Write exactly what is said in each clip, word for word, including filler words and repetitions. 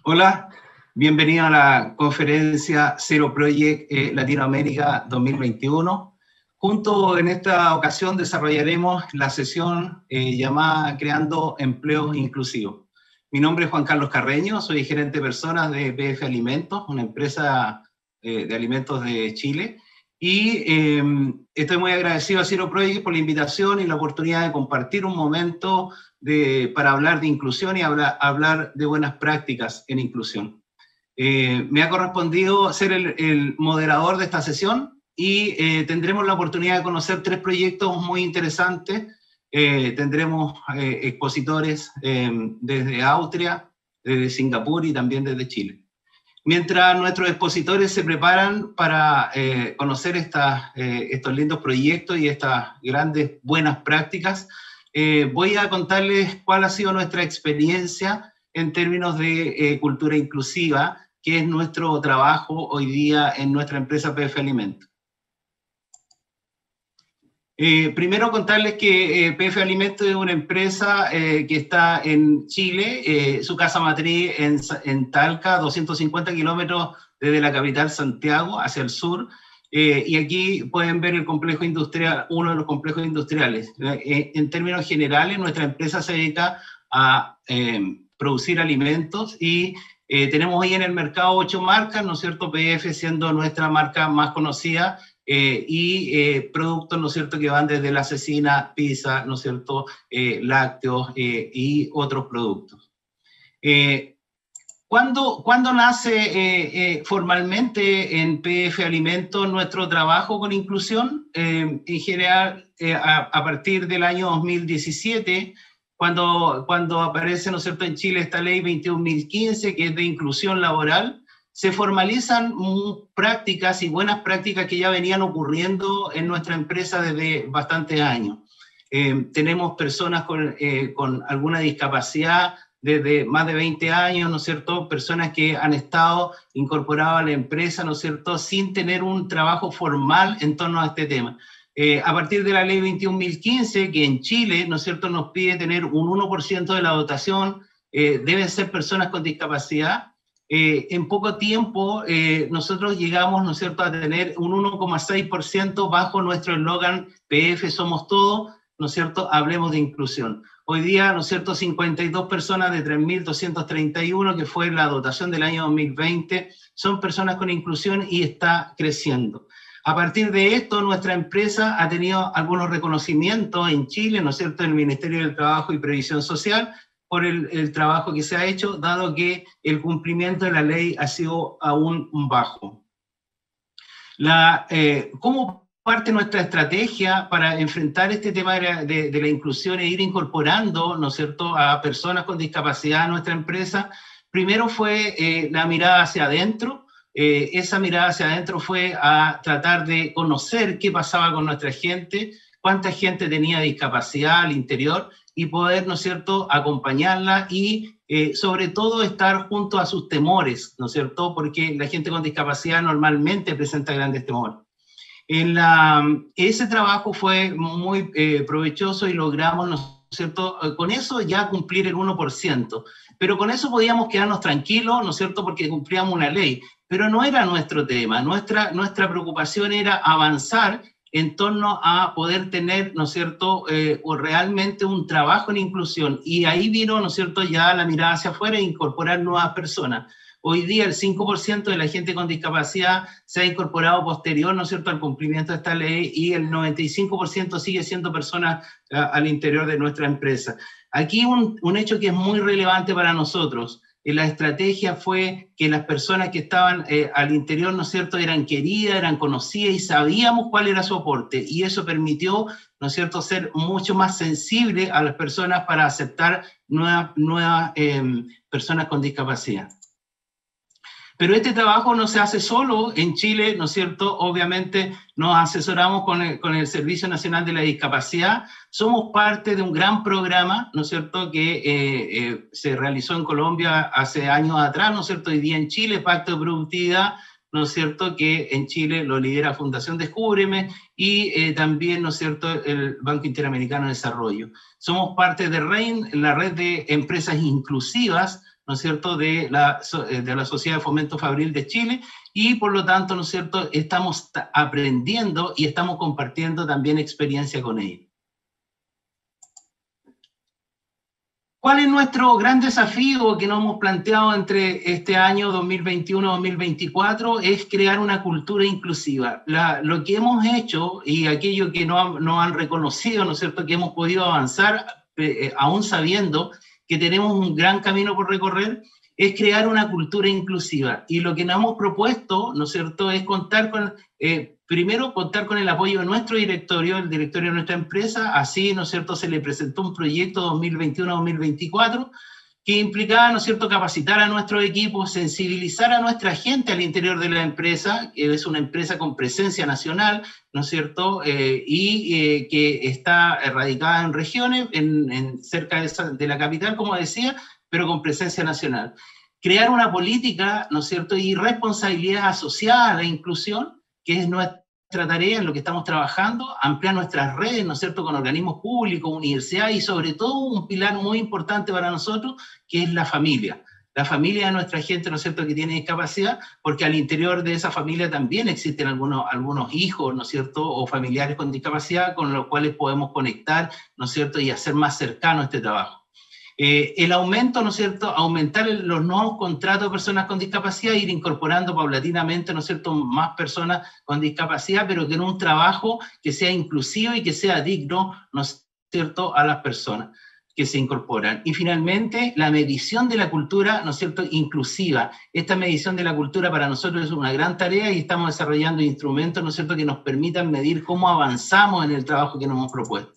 Hola, bienvenido a la conferencia Zero Project eh, Latinoamérica dos mil veintiuno. Junto en esta ocasión desarrollaremos la sesión eh, llamada Creando Empleos Inclusivos. Mi nombre es Juan Carlos Carreño, soy gerente de personas de P F Alimentos, una empresa eh, de alimentos de Chile. Y eh, estoy muy agradecido a Zero Project por la invitación y la oportunidad de compartir un momento de, para hablar de inclusión y hablar, hablar de buenas prácticas en inclusión. Eh, me ha correspondido ser el, el moderador de esta sesión y eh, tendremos la oportunidad de conocer tres proyectos muy interesantes. Eh, tendremos eh, expositores eh, desde Austria, desde Singapur y también desde Chile. Mientras nuestros expositores se preparan para eh, conocer estas, eh, estos lindos proyectos y estas grandes buenas prácticas, eh, voy a contarles cuál ha sido nuestra experiencia en términos de eh, cultura inclusiva, que es nuestro trabajo hoy día en nuestra empresa P F Alimentos. Eh, primero contarles que eh, P F Alimentos es una empresa eh, que está en Chile, eh, su casa matriz en, en Talca, doscientos cincuenta kilómetros desde la capital Santiago hacia el sur, eh, y aquí pueden ver el complejo industrial, uno de los complejos industriales. Eh, en términos generales, nuestra empresa se dedica a eh, producir alimentos y eh, tenemos hoy en el mercado ocho marcas, ¿no es cierto? P F siendo nuestra marca más conocida, Eh, y eh, productos, ¿no es cierto?, que van desde la cecina, pizza, ¿no es cierto?, eh, lácteos eh, y otros productos. Eh, ¿cuándo, ¿Cuándo nace eh, eh, formalmente en P F Alimentos nuestro trabajo con inclusión? Eh, en general, eh, a, a partir del año dos mil diecisiete, cuando, cuando aparece, ¿no es cierto?, en Chile esta ley veintiún mil quince, que es de inclusión laboral. Se formalizan prácticas y buenas prácticas que ya venían ocurriendo en nuestra empresa desde bastantes años. Eh, tenemos personas con, eh, con alguna discapacidad desde más de veinte años, ¿no es cierto? Personas que han estado incorporadas a la empresa, ¿no es cierto?, sin tener un trabajo formal en torno a este tema. Eh, a partir de la ley veintiún mil quince, que en Chile, ¿no es cierto?, nos pide tener un uno por ciento de la dotación, eh, deben ser personas con discapacidad. Eh, en poco tiempo eh, nosotros llegamos, ¿no es cierto?, a tener un uno coma seis por ciento bajo nuestro eslogan P F Somos Todo, ¿no es cierto?, hablemos de inclusión. Hoy día, ¿no es cierto?, cincuenta y dos personas de tres mil doscientos treinta y uno, que fue la dotación del año dos mil veinte, son personas con inclusión y está creciendo. A partir de esto, nuestra empresa ha tenido algunos reconocimientos en Chile, ¿no es cierto?, en el Ministerio del Trabajo y Previsión Social, por el, el trabajo que se ha hecho, dado que el cumplimiento de la ley ha sido aún bajo. La, eh, ¿Cómo parte nuestra estrategia para enfrentar este tema de, de, de la inclusión e ir incorporando, ¿no es cierto?, a personas con discapacidad a nuestra empresa? Primero fue eh, la mirada hacia adentro. Eh, esa mirada hacia adentro fue a tratar de conocer qué pasaba con nuestra gente, cuánta gente tenía discapacidad al interior, y poder, ¿no es cierto?, acompañarla y eh, sobre todo estar junto a sus temores, ¿no es cierto?, porque la gente con discapacidad normalmente presenta grandes temores. En la, ese trabajo fue muy eh, provechoso y logramos, ¿no es cierto?, con eso ya cumplir el uno por ciento, pero con eso podíamos quedarnos tranquilos, ¿no es cierto?, porque cumplíamos una ley, pero no era nuestro tema. Nuestra, nuestra preocupación era avanzar en torno a poder tener, ¿no es cierto?, eh, o realmente un trabajo en inclusión. Y ahí vino, ¿no es cierto?, ya la mirada hacia afuera e incorporar nuevas personas. Hoy día el cinco por ciento de la gente con discapacidad se ha incorporado posterior, ¿no es cierto?, al cumplimiento de esta ley, y el noventa y cinco por ciento sigue siendo personas uh, al interior de nuestra empresa. Aquí un, un hecho que es muy relevante para nosotros. La estrategia fue que las personas que estaban eh, al interior, ¿no es cierto?, eran queridas, eran conocidas y sabíamos cuál era su aporte, y eso permitió, ¿no es cierto?, ser mucho más sensible a las personas para aceptar nuevas, nuevas eh, personas con discapacidad. Pero este trabajo no se hace solo en Chile, ¿no es cierto? Obviamente nos asesoramos con el, con el Servicio Nacional de la Discapacidad. Somos parte de un gran programa, ¿no es cierto?, que eh, eh, se realizó en Colombia hace años atrás, ¿no es cierto?, hoy día en Chile, Pacto de Productividad, ¿no es cierto?, que en Chile lo lidera Fundación Descúbreme y eh, también, ¿no es cierto?, el Banco Interamericano de Desarrollo. Somos parte de REIN, la red de empresas inclusivas, ¿no es cierto?, de la, de la Sociedad de Fomento Fabril de Chile, y por lo tanto, ¿no es cierto?, estamos aprendiendo y estamos compartiendo también experiencia con ellos. ¿Cuál es nuestro gran desafío que nos hemos planteado entre este año dos mil veintiuno dos mil veinticuatro? Es crear una cultura inclusiva. La, lo que hemos hecho y aquello que no, no han reconocido, ¿no es cierto?, que hemos podido avanzar, eh, aún sabiendo que tenemos un gran camino por recorrer, es crear una cultura inclusiva. Y lo que nos hemos propuesto, ¿no es cierto?, es contar con, eh, primero, contar con el apoyo de nuestro directorio, el directorio de nuestra empresa. Así, ¿no es cierto?, se le presentó un proyecto dos mil veintiuno dos mil veinticuatro que implicaba, ¿no es cierto?, capacitar a nuestros equipos, sensibilizar a nuestra gente al interior de la empresa, que es una empresa con presencia nacional, ¿no es cierto?, eh, y eh, que está radicada en regiones, en, en cerca de, esa, de la capital, como decía, pero con presencia nacional. Crear una política, ¿no es cierto?, y responsabilidad asociada a la inclusión, que es nuestra tarea en lo que estamos trabajando, ampliar nuestras redes, ¿no es cierto?, con organismos públicos, universidades, y sobre todo un pilar muy importante para nosotros, que es la familia. La familia de nuestra gente, ¿no es cierto?, que tiene discapacidad, porque al interior de esa familia también existen algunos, algunos hijos, ¿no es cierto?, o familiares con discapacidad, con los cuales podemos conectar, ¿no es cierto?, y hacer más cercano este trabajo. Eh, el aumento, ¿no es cierto?, aumentar el, los nuevos contratos de personas con discapacidad, ir incorporando paulatinamente, ¿no es cierto?, más personas con discapacidad, pero que en un trabajo que sea inclusivo y que sea digno, ¿no es cierto?, a las personas que se incorporan. Y finalmente, la medición de la cultura, ¿no es cierto?, inclusiva. Esta medición de la cultura para nosotros es una gran tarea y estamos desarrollando instrumentos, ¿no es cierto?, que nos permitan medir cómo avanzamos en el trabajo que nos hemos propuesto.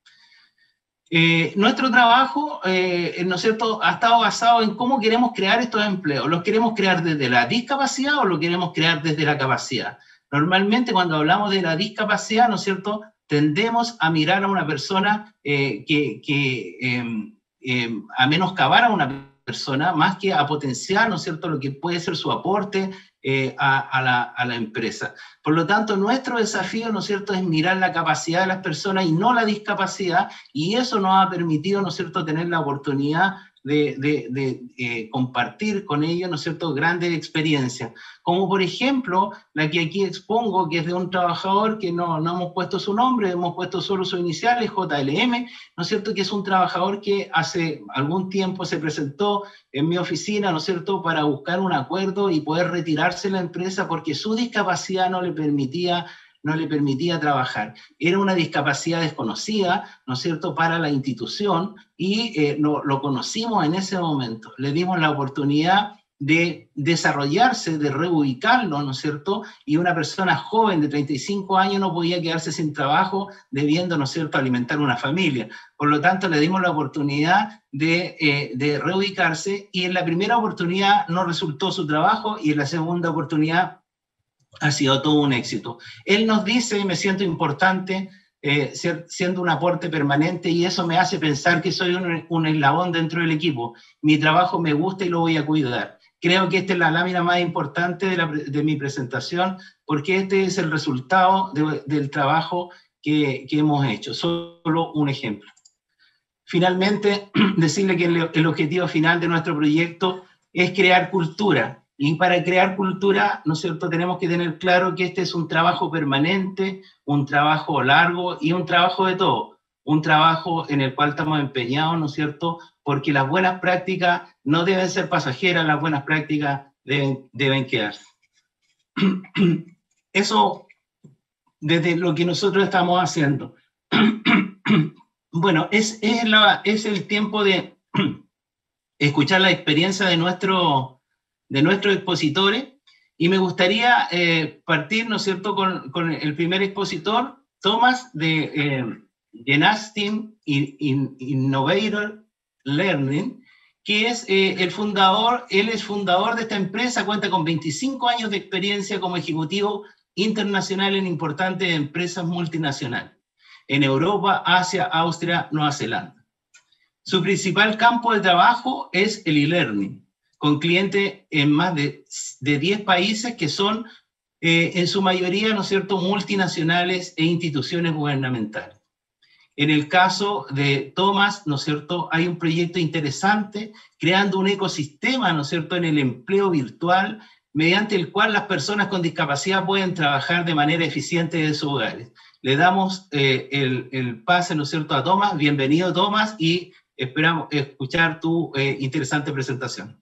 Eh, nuestro trabajo, eh, ¿no es cierto?, ha estado basado en cómo queremos crear estos empleos. ¿Los queremos crear desde la discapacidad o los queremos crear desde la capacidad? Normalmente cuando hablamos de la discapacidad, ¿no es cierto?, tendemos a mirar a una persona eh, que, que eh, eh, a menoscabar a una persona más que a potenciar, ¿no es cierto?, lo que puede ser su aporte eh, a, a, la, a la empresa. Por lo tanto, nuestro desafío, ¿no es cierto?, es mirar la capacidad de las personas y no la discapacidad, y eso nos ha permitido, ¿no es cierto?, tener la oportunidad de, de, de eh, compartir con ellos, ¿no es cierto?, grandes experiencias. Como por ejemplo, la que aquí expongo, que es de un trabajador que no, no hemos puesto su nombre, hemos puesto solo sus iniciales, J L M, ¿no es cierto?, que es un trabajador que hace algún tiempo se presentó en mi oficina, ¿no es cierto?, para buscar un acuerdo y poder retirarse de la empresa porque su discapacidad no le permitía no le permitía trabajar. Era una discapacidad desconocida, ¿no es cierto?, para la institución, y eh, lo, lo conocimos en ese momento. Le dimos la oportunidad de desarrollarse, de reubicarlo, ¿no es cierto?, y una persona joven de treinta y cinco años no podía quedarse sin trabajo, debiendo, ¿no es cierto?, alimentar una familia. Por lo tanto, le dimos la oportunidad de, eh, de reubicarse, y en la primera oportunidad no resultó su trabajo, y en la segunda oportunidad ha sido todo un éxito. Él nos dice, y me siento importante, eh, ser, siendo un aporte permanente, y eso me hace pensar que soy un, un eslabón dentro del equipo. Mi trabajo me gusta y lo voy a cuidar. Creo que esta es la lámina más importante de, la, de mi presentación, porque este es el resultado de, del trabajo que, que hemos hecho. Solo un ejemplo. Finalmente, decirle que el, el objetivo final de nuestro proyecto es crear cultura. Y para crear cultura, ¿no es cierto?, tenemos que tener claro que este es un trabajo permanente, un trabajo largo y un trabajo de todo. Un trabajo en el cual estamos empeñados, ¿no es cierto?, porque las buenas prácticas no deben ser pasajeras, las buenas prácticas deben, deben quedarse. Eso desde lo que nosotros estamos haciendo. Bueno, es, es, la, es el tiempo de escuchar la experiencia de nuestro... de nuestros expositores, y me gustaría eh, partir, ¿no es cierto?, con, con el primer expositor, Thomas, de eh, Genastim Innovator Learning, que es eh, el fundador, él es fundador de esta empresa, cuenta con veinticinco años de experiencia como ejecutivo internacional en importantes empresas multinacionales, en Europa, Asia, Austria, Nueva Zelanda. Su principal campo de trabajo es el e-learning, con clientes en más de, de diez países que son, eh, en su mayoría, ¿no es cierto?, multinacionales e instituciones gubernamentales. En el caso de Thomas, ¿no es cierto?, hay un proyecto interesante creando un ecosistema, ¿no es cierto?, en el empleo virtual, mediante el cual las personas con discapacidad pueden trabajar de manera eficiente desde sus hogares. Le damos eh, el, el pase, ¿no es cierto?, a Thomas. Bienvenido, Thomas, y esperamos escuchar tu eh, interesante presentación.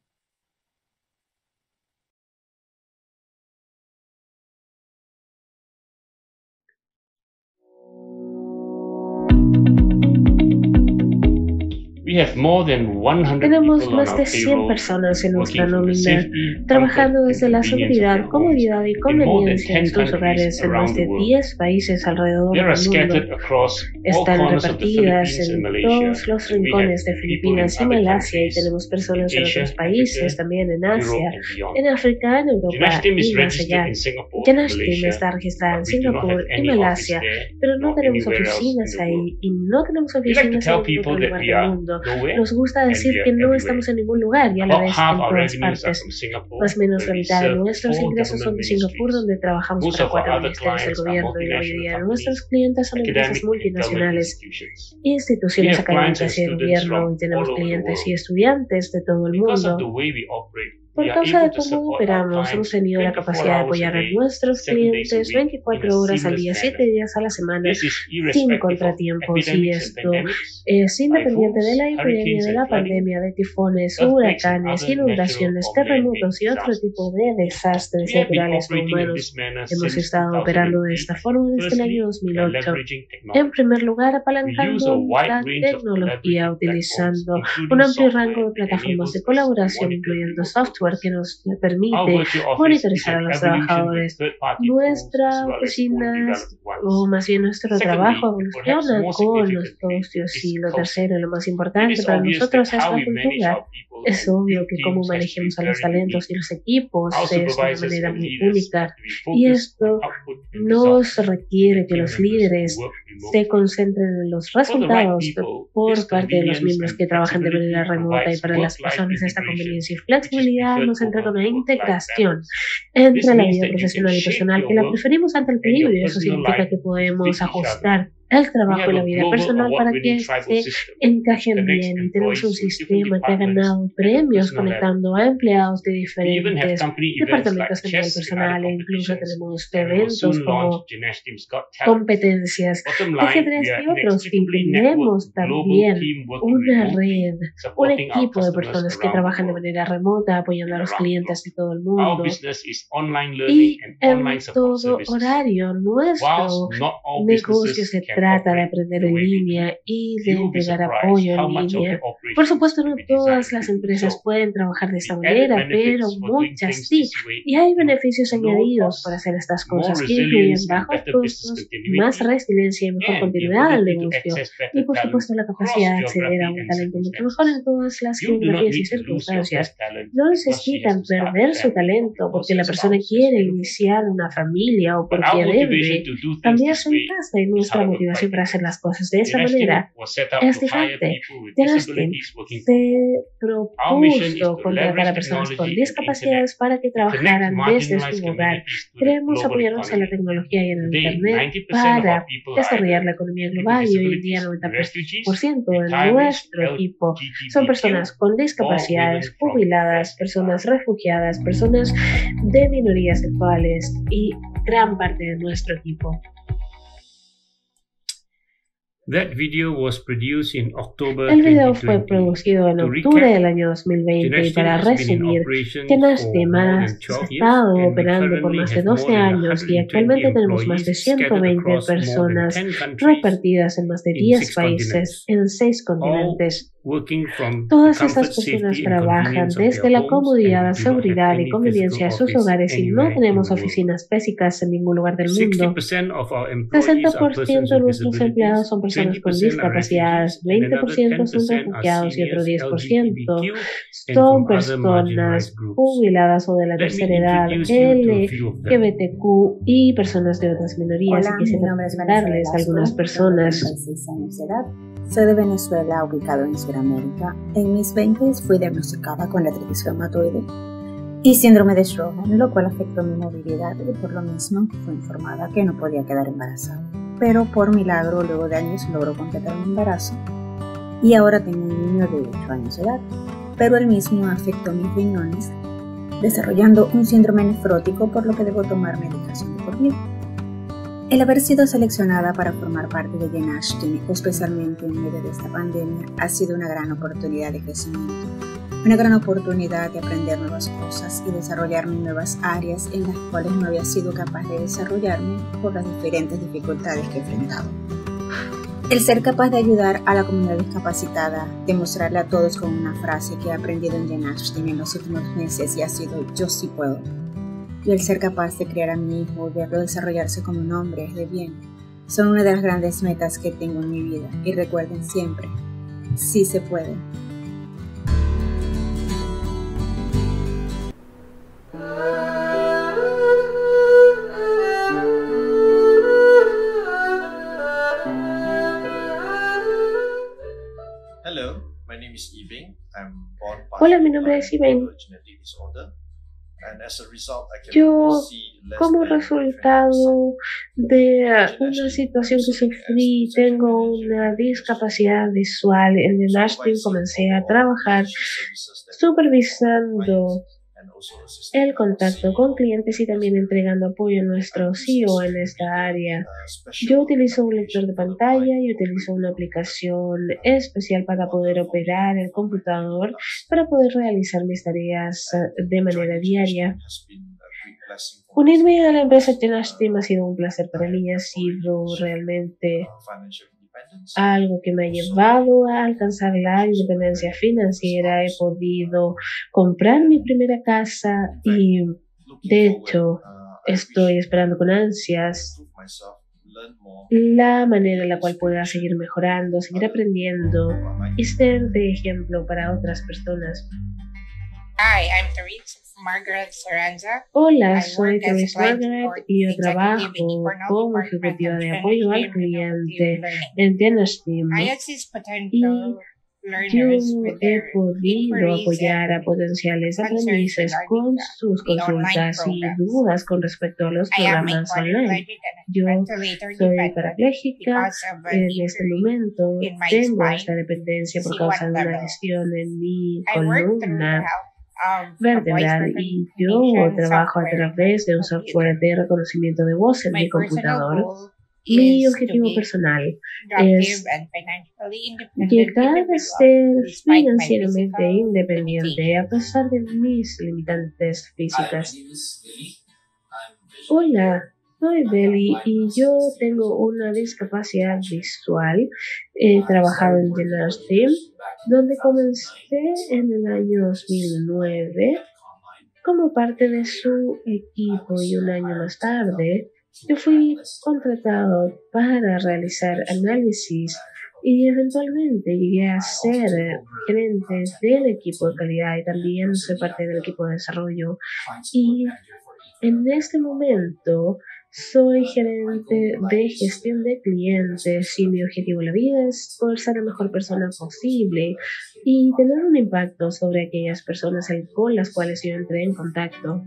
Tenemos más de cien personas en nuestra nómina, trabajando desde la seguridad, comodidad y conveniencia en sus hogares en más de diez países alrededor del mundo. Están repartidas en todos los rincones de Filipinas y Malasia, y tenemos personas en otros países, también en Asia, en África, en Europa y más allá. Jenash Team está registrada en Singapur y Malasia, pero no tenemos oficinas ahí y no tenemos oficinas en ningún otro lugar del mundo. Nos gusta decir que no estamos en ningún lugar y a la vez en todas partes. Más o menos la mitad de nuestros ingresos son de Singapur, donde trabajamos para cuatro ministerios del gobierno, y la mayoría de nuestros clientes son empresas multinacionales, instituciones académicas y de gobierno, y tenemos clientes y estudiantes de todo el mundo. Por causa de cómo operamos, hemos tenido la capacidad de apoyar a nuestros clientes veinticuatro horas al día, siete días a la semana, sin contratiempos, y esto es independiente de la epidemia, de la pandemia, de tifones, huracanes, inundaciones, terremotos y otro tipo de desastres naturales o humanos. Hemos estado operando de esta forma desde el año dos mil ocho. En primer lugar, apalancando la tecnología, utilizando un amplio rango de plataformas de colaboración, incluyendo software que nos permite monitorizar a los trabajadores. Nuestra oficina, o más bien nuestro trabajo, evoluciona con los socios. Y lo tercero, lo más importante para nosotros, es la cultura. Es obvio que cómo manejemos a los talentos y los equipos es de una manera muy única, y esto nos requiere que los líderes se concentren en los resultados por parte de los miembros que trabajan de manera remota, y para las personas esta conveniencia y flexibilidad nos entrega una integración entre la vida profesional y personal que la preferimos ante el equilibrio. Eso significa que podemos ajustar el trabajo y la vida personal para que se encajen bien, y tenemos un sistema que ha ganado premios conectando a empleados de diferentes departamentos del personal, e incluso tenemos eventos como competencias de ajedrez y otros, y tenemos también una red, un equipo de personas que trabajan de manera remota apoyando a los clientes de todo el mundo, y en todo horario. Nuestro negocio se trata de aprender en línea y de entregar apoyo en línea. Por supuesto, no todas las empresas pueden trabajar de esta manera, pero muchas sí. Y hay beneficios añadidos por hacer estas cosas, que incluyen bajos costos, más resiliencia y mejor continuidad del negocio. Y por supuesto, la capacidad de acceder a un talento mucho mejor en todas las geografías y circunstancias. No necesitan perder su talento porque la persona quiere iniciar una familia o porque debe cambiar su casa, y nuestra motivación para hacer las cosas de esa manera es diferente. Jenash Team se propuso contratar a personas con discapacidades para que trabajaran desde su hogar. Queremos apoyarnos en la tecnología y en el Internet para desarrollar la economía global, y hoy en día el noventa por ciento de nuestro equipo son personas con discapacidades, jubiladas, personas refugiadas, personas de minorías sexuales, y gran parte de nuestro equipo. That video was produced in October El video fue producido en octubre del año dos mil veinte, y para resumir, Jenash Team ha estado operando por más de doce años, y actualmente tenemos más de ciento veinte personas repartidas en más de diez países en seis continentes. Todas estas personas trabajan desde la comodidad, seguridad y conveniencia de sus hogares, y no tenemos oficinas físicas en ningún lugar del mundo. sesenta por ciento de nuestros empleados son personas con discapacidades, veinte por ciento son refugiados y otro diez por ciento son personas jubiladas o de la tercera edad, L G B T Q y personas de otras minorías. Hola, y quisiera presentarles a algunas personas. Soy de Venezuela, ubicado en Sudamérica. En mis veinte fui diagnosticada con artritis reumatoide y síndrome de Sjögren, lo cual afectó mi movilidad, y por lo mismo fui informada que no podía quedar embarazada. pero por milagro luego de años logró completar mi embarazo y ahora tengo un niño de ocho años de edad, pero el mismo afectó mis riñones, desarrollando un síndrome nefrótico por lo que debo tomar medicación de por vida. El haber sido seleccionada para formar parte de Jane Austen, especialmente en medio de esta pandemia, ha sido una gran oportunidad de crecimiento, una gran oportunidad de aprender nuevas cosas y desarrollarme en nuevas áreas en las cuales no había sido capaz de desarrollarme por las diferentes dificultades que he enfrentado. El ser capaz de ayudar a la comunidad discapacitada, demostrarle a todos con una frase que he aprendido en Jane Austen en los últimos meses y ha sido "yo sí puedo", y el ser capaz de criar a mi hijo, verlo desarrollarse como un hombre de bien, son una de las grandes metas que tengo en mi vida. Y recuerden siempre, sí se puede. Hola, mi nombre es Yibing. Yo, como resultado de una situación que sufrí, tengo una discapacidad visual. En Jane Austen comencé a trabajar supervisando el contacto con clientes y también entregando apoyo a nuestro C E O en esta área. Yo utilizo un lector de pantalla y utilizo una aplicación especial para poder operar el computador para poder realizar mis tareas de manera diaria. Unirme a la empresa Jane Austen ha sido un placer para mí, ha sido realmente algo que me ha llevado a alcanzar la independencia financiera. He podido comprar mi primera casa y, de hecho, estoy esperando con ansias la manera en la cual pueda seguir mejorando, seguir aprendiendo y ser de ejemplo para otras personas. Hi, I'm Therese Margaret Saranza. Hola, soy Therese Margaret y yo trabajo como ejecutiva de apoyo al cliente en Jane Austen. Y yo he podido apoyar a potenciales aprendices con sus consultas y dudas con respecto a los programas online. Yo soy parapléjica, en este momento tengo esta dependencia por causa de una lesión en mi columna vertebral y yo trabajo a través de un software de reconocimiento de voz en mi computador. Mi objetivo personal es llegar a ser financieramente independiente a pesar de mis limitantes físicas. Hola, soy Belly y yo tengo una discapacidad visual. He trabajado en Jane Austen, donde comencé en el año dos mil nueve como parte de su equipo y un año más tarde yo fui contratado para realizar análisis y eventualmente llegué a ser gerente del equipo de calidad y también soy parte del equipo de desarrollo. Y en este momento soy gerente de gestión de clientes y mi objetivo en la vida es poder ser la mejor persona posible y tener un impacto sobre aquellas personas con las cuales yo entré en contacto.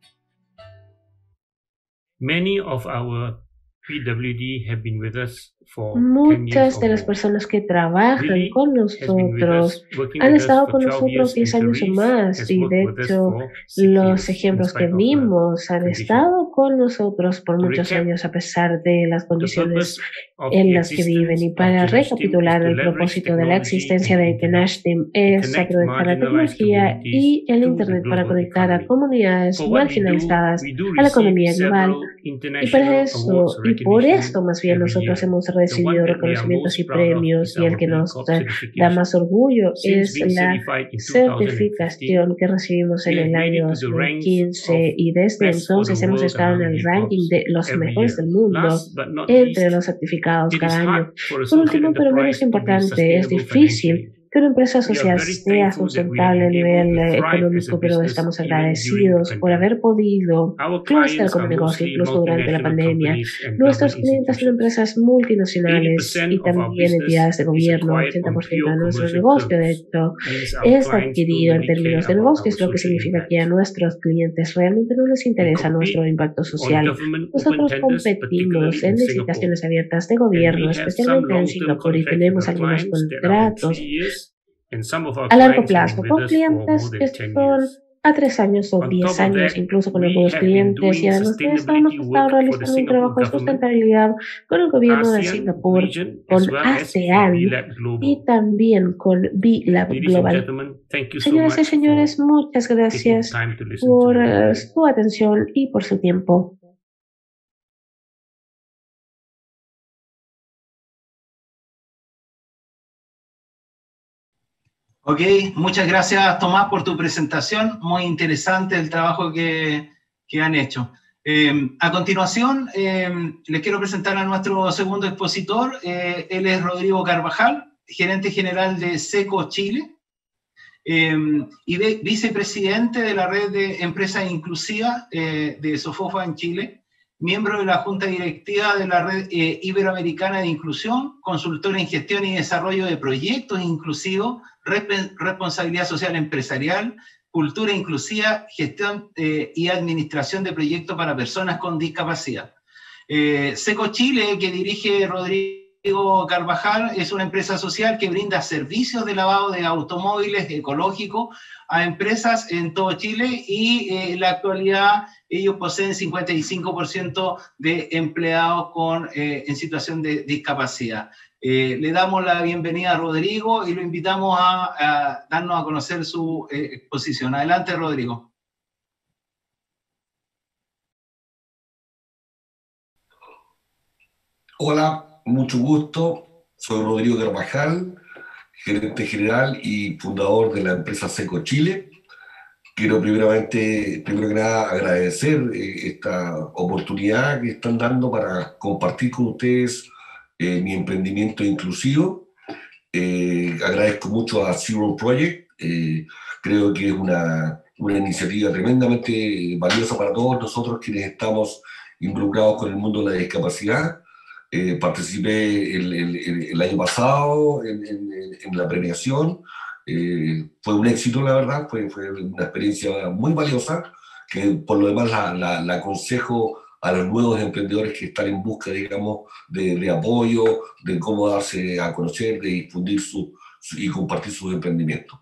Many of our P W D have been with us for Muchas de las personas que trabajan con nosotros han estado con nosotros diez años o más y de hecho los ejemplos que vimos han estado con nosotros por muchos años a pesar de las condiciones en las que viven. Y para recapitular, el propósito de la existencia de Jane Austen es aprovechar la tecnología y el Internet para conectar a comunidades marginalizadas a la economía global. Y para eso, y por esto más bien nosotros hemos recibido reconocimientos y premios y el que nos da más orgullo es la certificación que recibimos en el año dos mil quince y desde entonces hemos estado en el ranking de los mejores del mundo entre los certificados cada año. Por último, pero menos importante, es difícil que una empresa social sea sustentable a nivel eh, económico, pero estamos agradecidos por haber podido florecer como negocio incluso durante la pandemia. Nuestros clientes son empresas multinacionales y también entidades de gobierno. ochenta por ciento de nuestro negocio, de hecho, es adquirido en términos de negocios, lo que significa que a nuestros clientes realmente no les interesa nuestro impacto social. Nosotros competimos en licitaciones abiertas de gobierno, especialmente en Singapur, y tenemos algunos contratos a largo plazo con clientes que son a tres años o diez años, incluso con algunos clientes, y además de esto hemos estado realizando un trabajo de sustentabilidad con el gobierno de Singapur, con ASEAN y también con B-Lab Global. Señoras y señores, muchas gracias por uh, su atención y por su tiempo. Ok, muchas gracias Tomás por tu presentación, muy interesante el trabajo que, que han hecho. Eh, a continuación, eh, les quiero presentar a nuestro segundo expositor, eh, él es Rodrigo Carvajal, gerente general de SECO Chile, eh, y de, vicepresidente de la red de empresas inclusivas eh, de SOFOFA en Chile, miembro de la Junta Directiva de la Red eh, Iberoamericana de Inclusión, consultor en gestión y desarrollo de proyectos inclusivos, responsabilidad social empresarial, cultura inclusiva, gestión eh, y administración de proyectos para personas con discapacidad. Eh, SECO Chile, que dirige Rodrigo Carvajal, es una empresa social que brinda servicios de lavado de automóviles ecológicos a empresas en todo Chile y eh, en la actualidad ellos poseen cincuenta y cinco por ciento de empleados con, eh, en situación de discapacidad. Eh, le damos la bienvenida a Rodrigo y lo invitamos a, a darnos a conocer su eh, exposición. Adelante, Rodrigo. Hola, mucho gusto. Soy Rodrigo Carvajal, gerente general y fundador de la empresa SECO Chile. Quiero primeramente, primero que nada, agradecer eh, esta oportunidad que están dando para compartir con ustedes eh, mi emprendimiento inclusivo. Eh, agradezco mucho a Zero Project. Eh, creo que es una, una iniciativa tremendamente valiosa para todos nosotros quienes estamos involucrados con el mundo de la discapacidad. Eh, participé el, el, el año pasado en, en, en la premiación. Eh, fue un éxito, la verdad, fue, fue una experiencia muy valiosa, que por lo demás la, la, la aconsejo a los nuevos emprendedores que están en busca, digamos, de, de apoyo, de cómo darse a conocer, de difundir su, su, y compartir sus emprendimientos.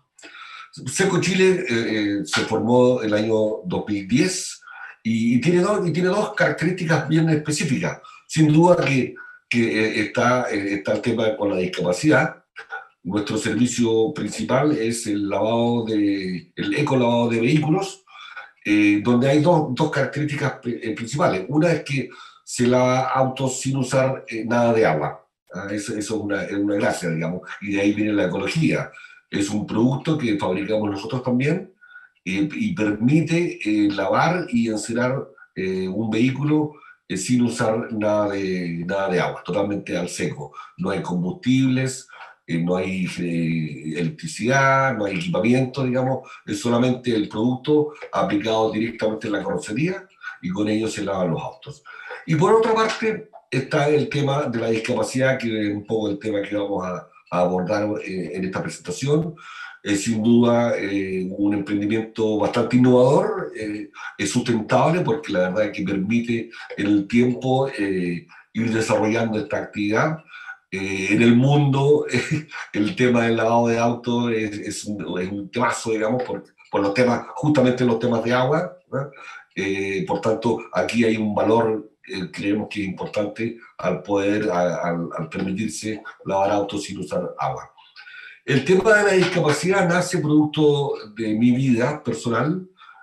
SECO Chile eh, se formó el año dos mil diez y, y, tiene dos, y tiene dos características bien específicas. Sin duda que, que está, está el tema con la discapacidad. Nuestro servicio principal es el lavado de, el ecolavado de vehículos, eh, donde hay dos, dos características principales. Una es que se lava autos sin usar eh, nada de agua. ¿Ah? Eso, eso es, una, es una gracia, digamos, y de ahí viene la ecología. Es un producto que fabricamos nosotros también eh, y permite eh, lavar y encerar eh, un vehículo eh, sin usar nada de, nada de agua, totalmente al seco. No hay combustibles, eh, no hay eh, electricidad, no hay equipamiento, digamos, es solamente el producto aplicado directamente en la carrocería y con ello se lavan los autos. Y por otra parte está el tema de la discapacidad, que es un poco el tema que vamos a, a abordar eh, en esta presentación. Es sin duda eh, un emprendimiento bastante innovador, eh, es sustentable porque la verdad es que permite en el tiempo eh, ir desarrollando esta actividad. Eh, en el mundo eh, el tema del lavado de autos es, es, un, es un temazo, digamos, por, por los temas, justamente los temas de agua, ¿no? Eh, por tanto, aquí hay un valor, eh, creemos que es importante al poder, a, al, al permitirse lavar autos sin usar agua. El tema de la discapacidad nace producto de mi vida personal.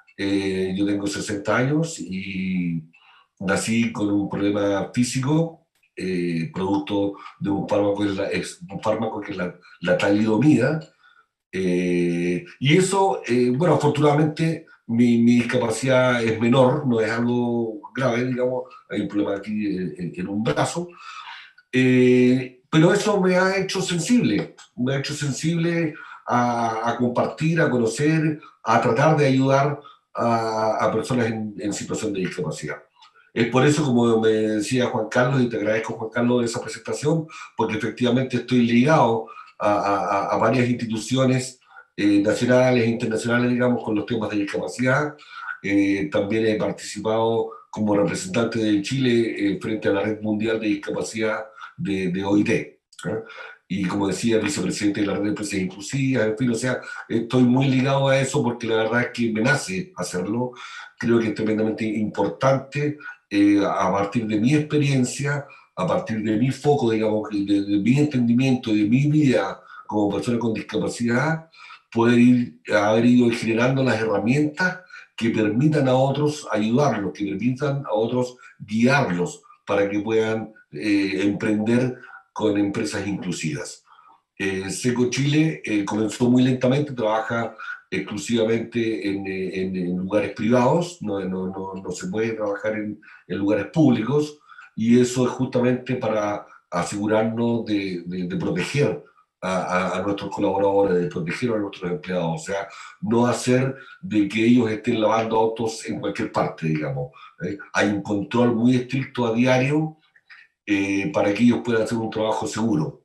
Eh, yo tengo sesenta años y nací con un problema físico, eh, producto de un fármaco, la, es un fármaco que es la, la talidomida. Eh, y eso, eh, bueno, afortunadamente mi, mi discapacidad es menor, no es algo grave, digamos, hay un problema aquí en, en un brazo. Eh, pero eso me ha hecho sensible, me ha hecho sensible a, a compartir, a conocer, a tratar de ayudar a, a personas en, en situación de discapacidad. Es por eso, como me decía Juan Carlos, y te agradezco, Juan Carlos, esa presentación, porque efectivamente estoy ligado a, a, a varias instituciones eh, nacionales e internacionales, digamos, con los temas de discapacidad. Eh, también he participado como representante de Chile eh, frente a la Red Mundial de Discapacidad de, de O I T. ¿eh? Y como decía, vicepresidente de la Red de Empresas Inclusivas, en fin, o sea, estoy muy ligado a eso porque la verdad es que me nace hacerlo. Creo que es tremendamente importante, eh, a partir de mi experiencia, a partir de mi foco, digamos, de, de mi entendimiento, de mi vida como persona con discapacidad, poder ir, haber ido generando las herramientas que permitan a otros ayudarlos, que permitan a otros guiarlos para que puedan eh, emprender con empresas inclusivas. Eh, Seco Chile eh, comenzó muy lentamente, trabaja exclusivamente en, en, en lugares privados, no, no, no, no se puede trabajar en, en lugares públicos, y eso es justamente para asegurarnos de, de, de proteger a, a, a nuestros colaboradores, de proteger a nuestros empleados, o sea, no hacer de que ellos estén lavando autos en cualquier parte, digamos. ¿eh? Hay un control muy estricto a diario eh, para que ellos puedan hacer un trabajo seguro.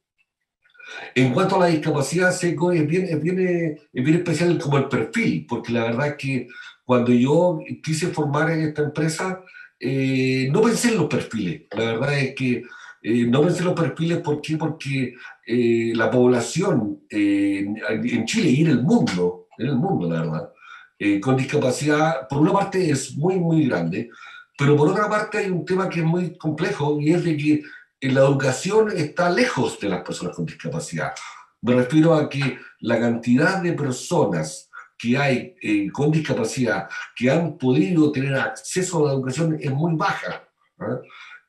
En cuanto a la discapacidad, Seco, es bien, es, bien, es bien especial como el perfil, porque la verdad es que cuando yo quise formar en esta empresa, eh, no pensé en los perfiles. La verdad es que eh, no pensé en los perfiles, ¿por qué? Porque eh, la población eh, en Chile y en el mundo, en el mundo, la verdad, eh, con discapacidad, por una parte es muy, muy grande, pero por otra parte hay un tema que es muy complejo, y es de que la educación está lejos de las personas con discapacidad. Me refiero a que la cantidad de personas que hay eh, con discapacidad que han podido tener acceso a la educación es muy baja. ¿eh?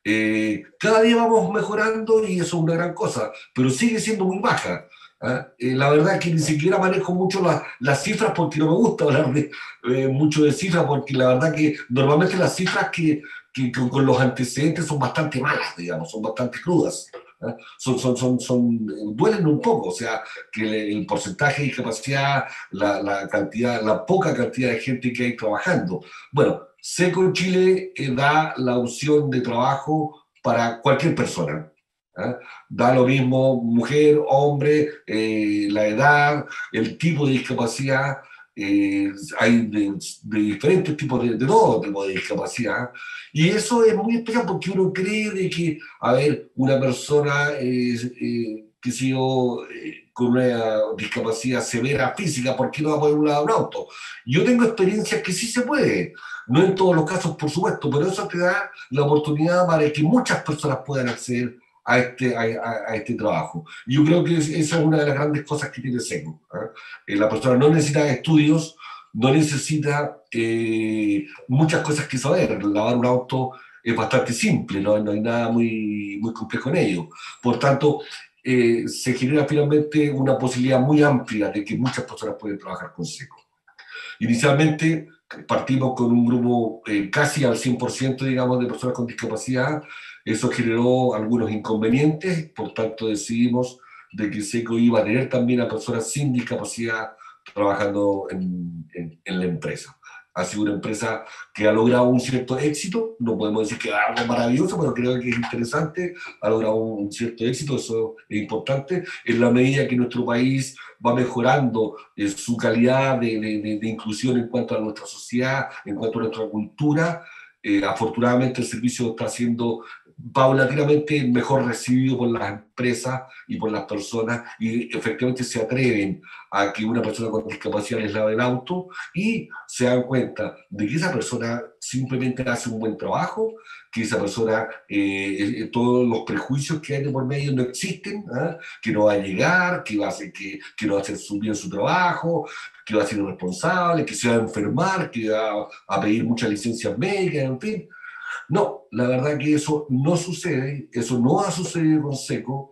Eh, cada día vamos mejorando y eso es una gran cosa, pero sigue siendo muy baja. ¿eh? Eh, la verdad es que ni siquiera manejo mucho la, las cifras porque no me gusta hablar de, eh, mucho de cifras, porque la verdad que normalmente las cifras que que con los antecedentes son bastante malas, digamos, son bastante crudas. ¿eh? Son, son, son, son, duelen un poco, o sea, que el, el porcentaje de discapacidad, la, la cantidad, la poca cantidad de gente que hay trabajando. Bueno, Seco Chile eh, da la opción de trabajo para cualquier persona. ¿eh? Da lo mismo mujer, hombre, eh, la edad, el tipo de discapacidad. Eh, hay de, de diferentes tipos de, de todo tipo de discapacidad, y eso es muy especial porque uno cree de que, a ver, una persona eh, eh, que sé yo, eh, con una discapacidad severa física, ¿por qué no va a poder un lado un auto? Yo tengo experiencias que sí se puede, no en todos los casos por supuesto, pero eso te da la oportunidad para que muchas personas puedan acceder a este, a, a este trabajo. Yo creo que esa es una de las grandes cosas que tiene Seco. ¿eh? La persona no necesita estudios, no necesita eh, muchas cosas que saber. Lavar un auto es bastante simple, no, no hay nada muy, muy complejo en ello. Por tanto, eh, se genera finalmente una posibilidad muy amplia de que muchas personas pueden trabajar con Seco. Inicialmente partimos con un grupo eh, casi al cien por ciento, digamos, de personas con discapacidad. Eso generó algunos inconvenientes, por tanto decidimos de que Seco iba a tener también a personas sin discapacidad trabajando en, en, en la empresa. Ha sido una empresa que ha logrado un cierto éxito, no podemos decir que es algo maravilloso, pero creo que es interesante, ha logrado un cierto éxito, eso es importante, en la medida que nuestro país va mejorando eh, su calidad de, de, de inclusión en cuanto a nuestra sociedad, en cuanto a nuestra cultura. Eh, afortunadamente el servicio está siendo paulatinamente mejor recibido por las empresas y por las personas, y efectivamente se atreven a que una persona con discapacidad les lave el auto y se dan cuenta de que esa persona simplemente hace un buen trabajo, que esa persona, eh, todos los prejuicios que hay de por medio no existen, ¿eh? Que no va a llegar, que, va a hacer, que, que no va a hacer bien su trabajo, que va a ser irresponsable, que se va a enfermar, que va a pedir muchas licencias médicas, en fin. No, la verdad que eso no sucede, eso no ha sucedido con Seco.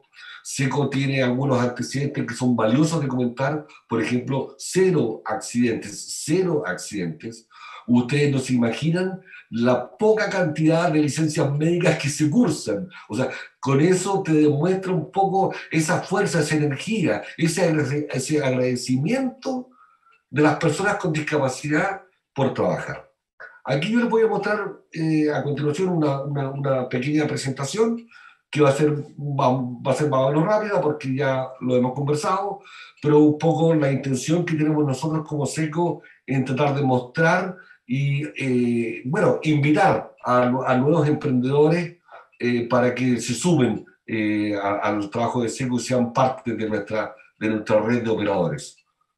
SECO tiene algunos antecedentes que son valiosos de comentar, por ejemplo, cero accidentes, cero accidentes. Ustedes no se imaginan la poca cantidad de licencias médicas que se cursan. O sea, con eso te demuestra un poco esa fuerza, esa energía, ese, ese agradecimiento de las personas con discapacidad por trabajar. Aquí yo les voy a mostrar eh, a continuación una, una, una pequeña presentación que va a ser, va, va a ser más o menos rápida porque ya lo hemos conversado, pero un poco la intención que tenemos nosotros como SECO en tratar de mostrar y, eh, bueno, invitar a, a nuevos emprendedores eh, para que se sumen eh, a, al trabajo de SECO y sean parte de nuestra, de nuestra red de operadores.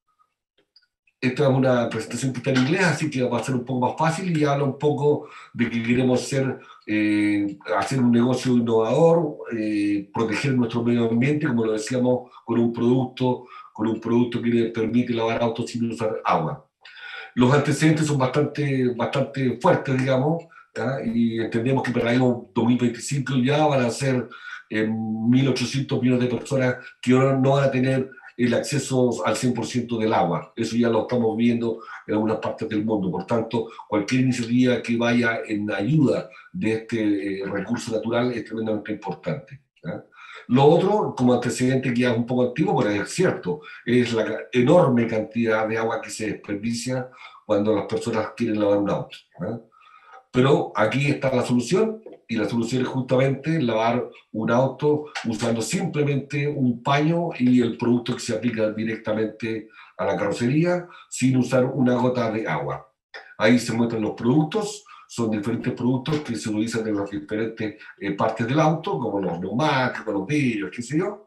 Esta es una presentación que está en inglés, así que va a ser un poco más fácil y habla un poco de que queremos ser, eh, hacer un negocio innovador, eh, proteger nuestro medio ambiente, como lo decíamos, con un producto, con un producto que le permite lavar autos sin usar agua. Los antecedentes son bastante, bastante fuertes, digamos, ¿ya? Y entendemos que para el año dos mil veinticinco ya van a ser eh, mil ochocientos millones de personas que ahora no van a tener el acceso al cien por ciento del agua. Eso ya lo estamos viendo en algunas partes del mundo. Por tanto, cualquier iniciativa que vaya en ayuda de este eh, recurso natural es tremendamente importante, ¿ya? Lo otro, como antecedente que ya es un poco antiguo, pero es cierto, es la enorme cantidad de agua que se desperdicia cuando las personas quieren lavar un auto, ¿ya? Pero aquí está la solución, y la solución es justamente lavar un auto usando simplemente un paño y el producto que se aplica directamente a la carrocería sin usar una gota de agua. Ahí se muestran los productos, son diferentes productos que se utilizan en las diferentes eh, partes del auto, como los neumáticos, los vidrios, qué sé yo.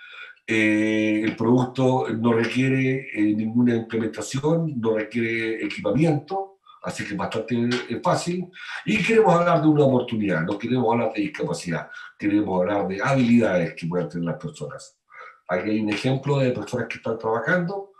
Eh, el producto no requiere eh, ninguna implementación, no requiere equipamiento, así que es bastante fácil. Y queremos hablar de una oportunidad, no queremos hablar de discapacidad, queremos hablar de habilidades que pueden tener las personas. Aquí hay un ejemplo de personas que están trabajando,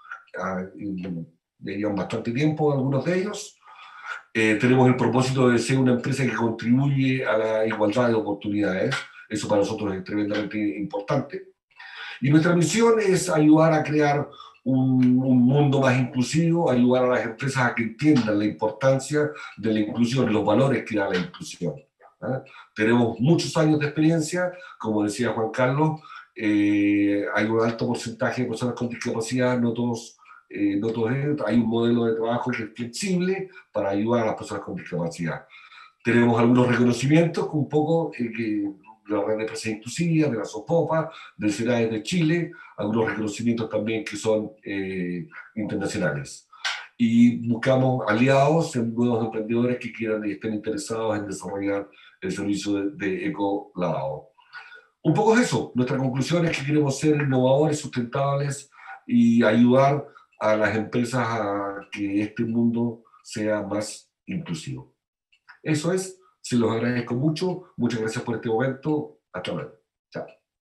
ya llevan bastante tiempo algunos de ellos. Eh, tenemos el propósito de ser una empresa que contribuye a la igualdad de oportunidades, eso para nosotros es tremendamente importante. Y nuestra misión es ayudar a crear Un, un mundo más inclusivo, ayudar a las empresas a que entiendan la importancia de la inclusión, los valores que da la inclusión. ¿eh? Tenemos muchos años de experiencia, como decía Juan Carlos, eh, hay un alto porcentaje de personas con discapacidad, no todos, eh, no todos ellos, hay un modelo de trabajo que es flexible para ayudar a las personas con discapacidad. Tenemos algunos reconocimientos, un poco eh, que la red de empresas inclusivas, de la SOPOPA, de Ciudades de Chile, algunos reconocimientos también que son eh, internacionales. Y buscamos aliados en nuevos emprendedores que quieran y estén interesados en desarrollar el servicio de, de ecolavado. Un poco es eso. Nuestra conclusión es que queremos ser innovadores, sustentables y ayudar a las empresas a que este mundo sea más inclusivo. Eso es. Se los agradezco mucho. Muchas gracias por este momento. Hasta luego. Chao.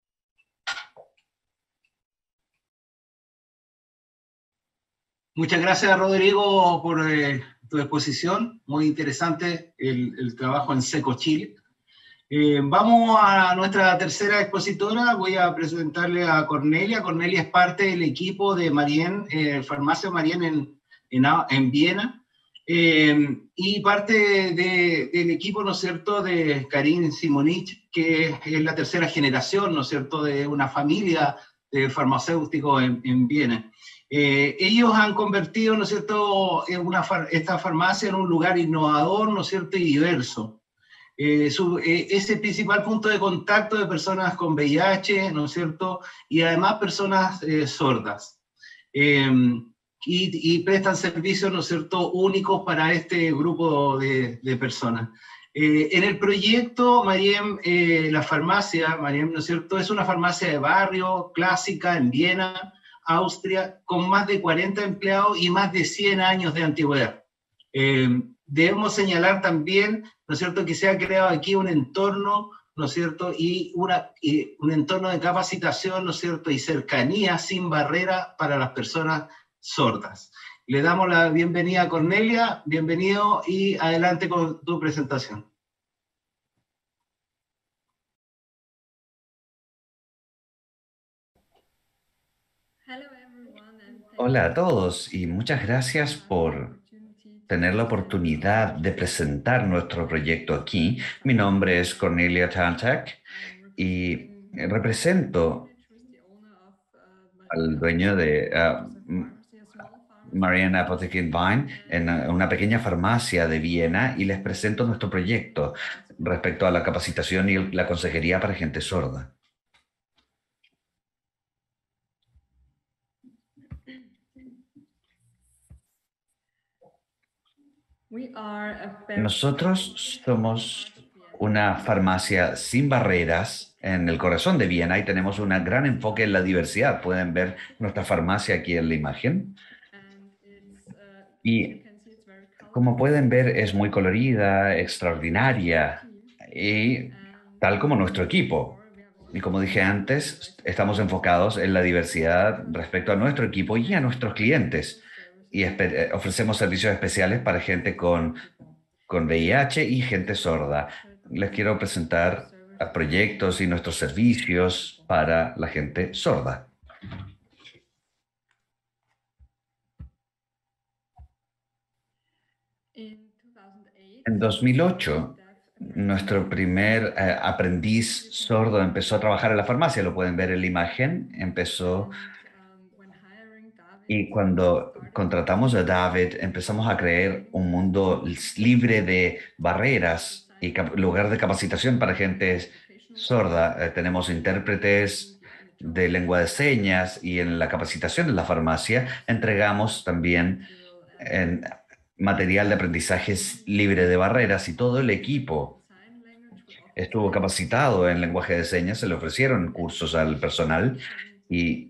Muchas gracias, Rodrigo, por eh, tu exposición. Muy interesante el, el trabajo en SECO Chile. Eh, vamos a nuestra tercera expositora. Voy a presentarle a Cornelia. Cornelia es parte del equipo de Marien, eh, Farmacia Marien en, en, en Viena. Eh, y parte de, del equipo, ¿no es cierto?, de Karin Simonich, que es la tercera generación, ¿no es cierto?, de una familia de farmacéuticos en, en Viena. Eh, ellos han convertido, ¿no es cierto?, en una far, esta farmacia en un lugar innovador, ¿no es cierto?, y diverso. Eh, su, eh, es el principal punto de contacto de personas con V I H, ¿no es cierto?, y además personas eh, sordas. Eh, Y, y prestan servicios, ¿no es cierto?, únicos para este grupo de, de personas. Eh, en el proyecto, Mariem, eh, la farmacia, Mariem, ¿no es cierto?, es una farmacia de barrio, clásica, en Viena, Austria, con más de cuarenta empleados y más de cien años de antigüedad. Eh, debemos señalar también, ¿no es cierto?, que se ha creado aquí un entorno, ¿no es cierto?, y, una, y un entorno de capacitación, ¿no es cierto?, y cercanía sin barrera para las personas sordas. Le damos la bienvenida a Cornelia, bienvenido y adelante con tu presentación. Hola a todos y muchas gracias por tener la oportunidad de presentar nuestro proyecto aquí. Mi nombre es Cornelia Tantak y represento al dueño de uh, Marian Apotheke Vine en una pequeña farmacia de Viena y les presento nuestro proyecto respecto a la capacitación y la consejería para gente sorda. Nosotros somos una farmacia sin barreras en el corazón de Viena y tenemos un gran enfoque en la diversidad. Pueden ver nuestra farmacia aquí en la imagen. Y como pueden ver, es muy colorida, extraordinaria y tal como nuestro equipo. Y como dije antes, estamos enfocados en la diversidad respecto a nuestro equipo y a nuestros clientes. Y ofrecemos servicios especiales para gente con, con V I H y gente sorda. Les quiero presentar proyectos y nuestros servicios para la gente sorda. En dos mil ocho, nuestro primer eh, aprendiz sordo empezó a trabajar en la farmacia. Lo pueden ver en la imagen. Empezó... Y cuando contratamos a David, empezamos a crear un mundo libre de barreras y lugar de capacitación para gente sorda. Eh, tenemos intérpretes de lengua de señas y en la capacitación en la farmacia entregamos también en material de aprendizajes libre de barreras y todo el equipo estuvo capacitado en lenguaje de señas. Se le ofrecieron cursos al personal y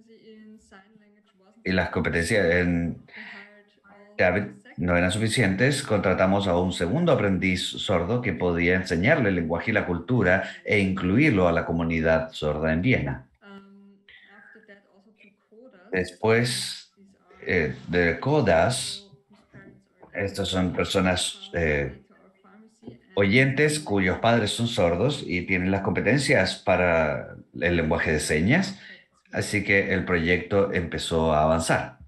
y las competencias en David no eran suficientes. Contratamos a un segundo aprendiz sordo que podía enseñarle el lenguaje y la cultura e incluirlo a la comunidad sorda en Viena. Después eh, de CODAS, estas son personas eh, oyentes cuyos padres son sordos y tienen las competencias para el lenguaje de señas. Así que el proyecto empezó a avanzar.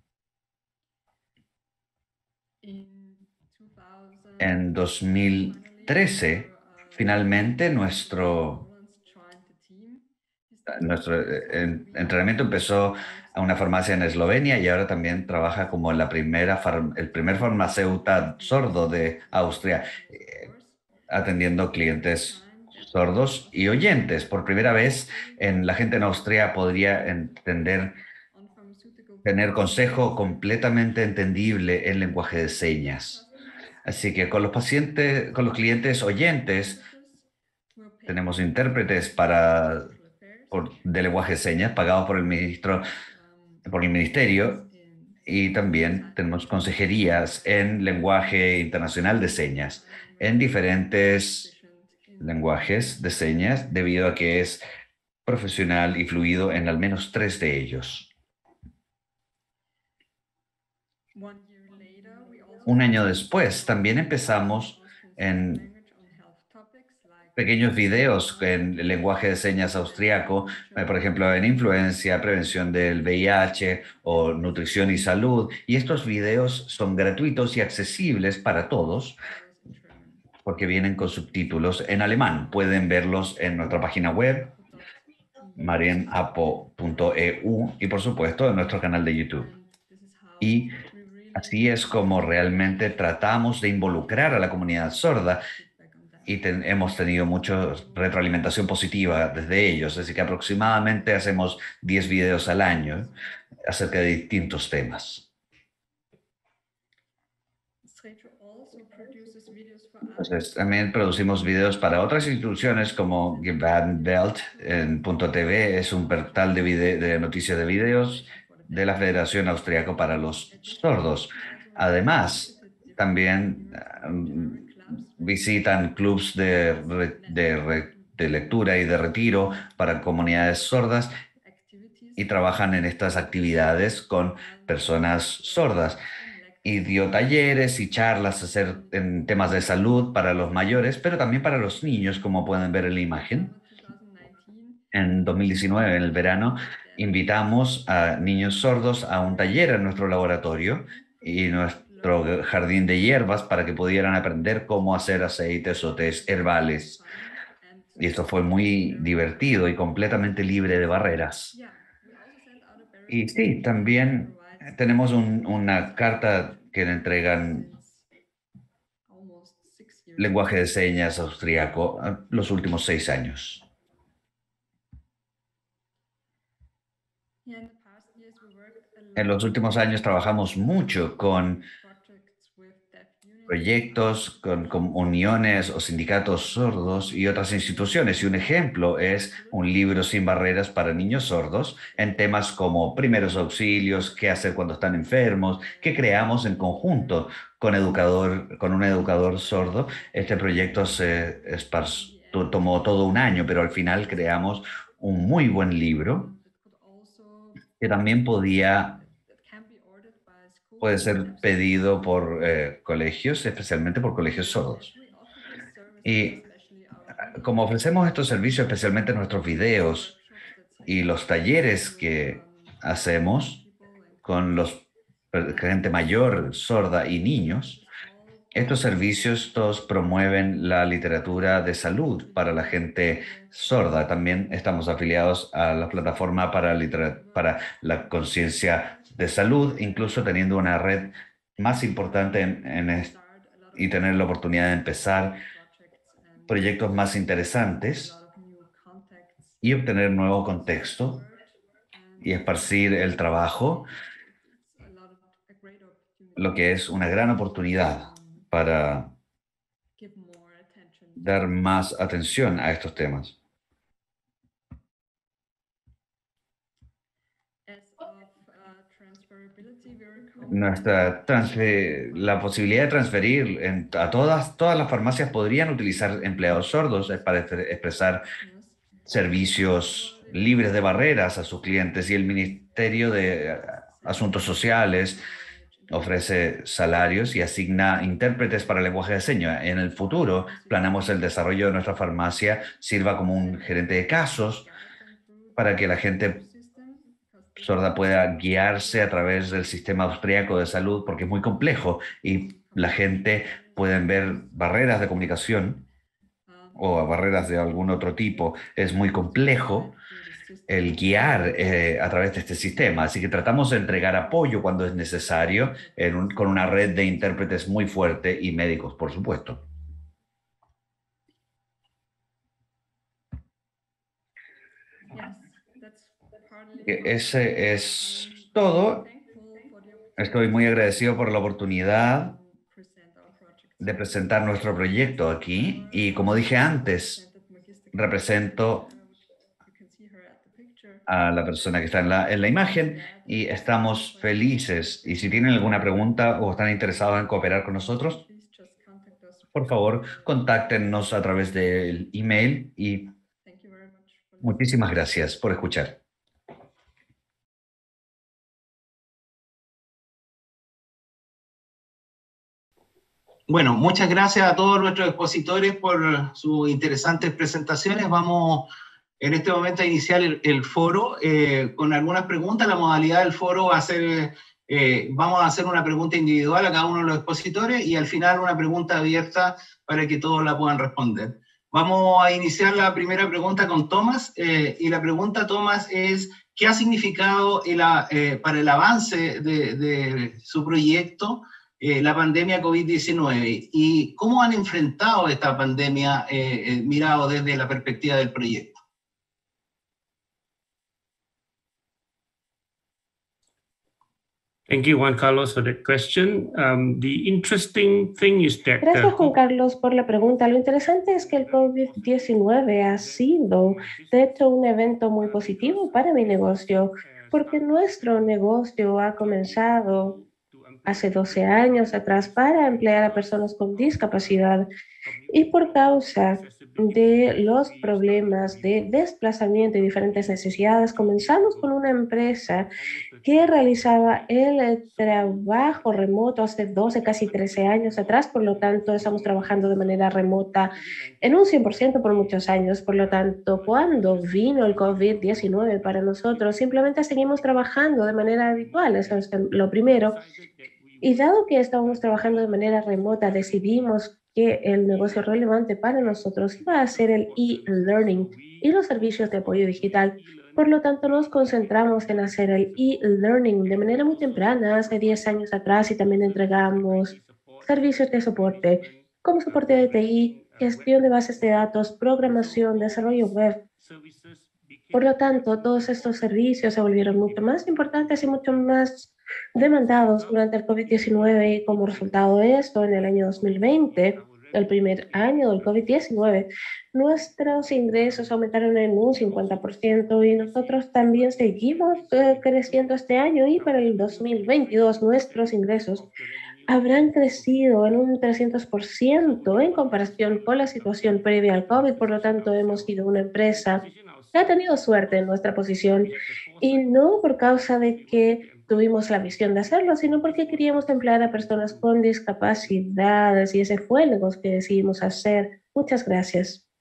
En dos mil trece, finalmente, nuestro, nuestro entrenamiento empezó a una farmacia en Eslovenia y ahora también trabaja como la primera el primer farmacéutico sordo de Austria, eh, atendiendo clientes sordos y oyentes. Por primera vez, en, la gente en Austria podría entender, tener consejo completamente entendible en lenguaje de señas. Así que con los pacientes, con los clientes oyentes, tenemos intérpretes para, por, de lenguaje de señas pagados por el ministro, por el ministerio, y también tenemos consejerías en lenguaje internacional de señas en diferentes lenguajes de señas, debido a que es profesional y fluido en al menos tres de ellos. Un año después, también empezamos en pequeños videos en el lenguaje de señas austriaco, por ejemplo, en influencia, prevención del V I H o nutrición y salud. Y estos videos son gratuitos y accesibles para todos, porque vienen con subtítulos en alemán. Pueden verlos en nuestra página web, marianapo punto e u, y por supuesto en nuestro canal de YouTube. Y así es como realmente tratamos de involucrar a la comunidad sorda y ten, hemos tenido mucha retroalimentación positiva desde ellos. Así que aproximadamente hacemos diez videos al año acerca de distintos temas. Entonces, también producimos videos para otras instituciones como Welt en .tv, es un portal de, video, de noticias de videos de la Federación Austriaca para los Sordos. Además, también um, visitan clubs de, de, de lectura y de retiro para comunidades sordas y trabajan en estas actividades con personas sordas. Y dio talleres y charlas hacer en temas de salud para los mayores, pero también para los niños, como pueden ver en la imagen. En dos mil diecinueve, en el verano, invitamos a niños sordos a un taller en nuestro laboratorio y nuestro jardín de hierbas para que pudieran aprender cómo hacer aceites o tés herbales. Y esto fue muy divertido y completamente libre de barreras. Y sí, también tenemos un, una carta que le entregan lenguaje de señas austríaco los últimos seis años. En los últimos años trabajamos mucho con proyectos, con, con uniones o sindicatos sordos y otras instituciones. Y un ejemplo es un libro sin barreras para niños sordos en temas como primeros auxilios, qué hacer cuando están enfermos, que creamos en conjunto con, educador, con un educador sordo. Este proyecto se esparz, tomó todo un año, pero al final creamos un muy buen libro que también podía puede ser pedido por eh, colegios, especialmente por colegios sordos. Y como ofrecemos estos servicios, especialmente nuestros videos y los talleres que hacemos con los gente mayor, sorda y niños, estos servicios todos promueven la literatura de salud para la gente sorda. También estamos afiliados a la plataforma para, para la conciencia de salud, incluso teniendo una red más importante en, en y tener la oportunidad de empezar proyectos más interesantes y obtener nuevo contexto y esparcir el trabajo, lo que es una gran oportunidad para dar más atención a estos temas. Nuestra transfer, la posibilidad de transferir en, a todas, todas las farmacias podrían utilizar empleados sordos para expresar servicios libres de barreras a sus clientes, y el Ministerio de Asuntos Sociales ofrece salarios y asigna intérpretes para lenguaje de señas. En el futuro, planeamos el desarrollo de nuestra farmacia sirva como un gerente de casos para que la gente sorda pueda guiarse a través del sistema austríaco de salud, porque es muy complejo y la gente puede ver barreras de comunicación o barreras de algún otro tipo. Es muy complejo el guiar eh, a través de este sistema. Así que tratamos de entregar apoyo cuando es necesario en un, con una red de intérpretes muy fuerte y médicos, por supuesto. Ese es todo. Estoy muy agradecido por la oportunidad de presentar nuestro proyecto aquí. Y como dije antes, represento a la persona que está en la, en la imagen y estamos felices. Y si tienen alguna pregunta o están interesados en cooperar con nosotros, por favor, contáctenos a través del email y muchísimas gracias por escuchar. Bueno, muchas gracias a todos nuestros expositores por sus interesantes presentaciones. Vamos en este momento a iniciar el, el foro eh, con algunas preguntas. La modalidad del foro va a ser, eh, vamos a hacer una pregunta individual a cada uno de los expositores y al final una pregunta abierta para que todos la puedan responder. Vamos a iniciar la primera pregunta con Tomás eh, y la pregunta, Tomás, es ¿qué ha significado el, eh, para el avance de, de su proyecto Eh, la pandemia COVID diecinueve y cómo han enfrentado esta pandemia eh, eh, mirado desde la perspectiva del proyecto? Thank you, Juan Carlos, for that question. Um, the interesting thing is that Gracias, Juan Carlos, por la pregunta. Lo interesante es que el COVID diecinueve ha sido, de hecho, un evento muy positivo para mi negocio, porque nuestro negocio ha comenzado hace doce años atrás para emplear a personas con discapacidad y por causa de los problemas de desplazamiento y diferentes necesidades, comenzamos con una empresa que realizaba el trabajo remoto hace doce, casi trece años atrás. Por lo tanto, estamos trabajando de manera remota en un cien por ciento por muchos años. Por lo tanto, cuando vino el COVID diecinueve para nosotros, simplemente seguimos trabajando de manera habitual. Eso es lo primero. Y dado que estábamos trabajando de manera remota, decidimos que el negocio relevante para nosotros iba a ser el e-learning y los servicios de apoyo digital. Por lo tanto, nos concentramos en hacer el e-learning de manera muy temprana, hace diez años atrás, y también entregamos servicios de soporte, como soporte de T I, gestión de bases de datos, programación, desarrollo web. Por lo tanto, todos estos servicios se volvieron mucho más importantes y mucho más demandados durante el COVID diecinueve, y como resultado de esto, en el año dos mil veinte, el primer año del COVID diecinueve, nuestros ingresos aumentaron en un cincuenta por ciento y nosotros también seguimos eh, creciendo este año, y para el dos mil veintidós nuestros ingresos habrán crecido en un trescientos por ciento en comparación con la situación previa al COVID. Por lo tanto, hemos sido una empresa que ha tenido suerte en nuestra posición, y no por causa de que tuvimos la visión de hacerlo, sino porque queríamos emplear a personas con discapacidades, y ese fue el negocio que decidimos hacer. Muchas gracias.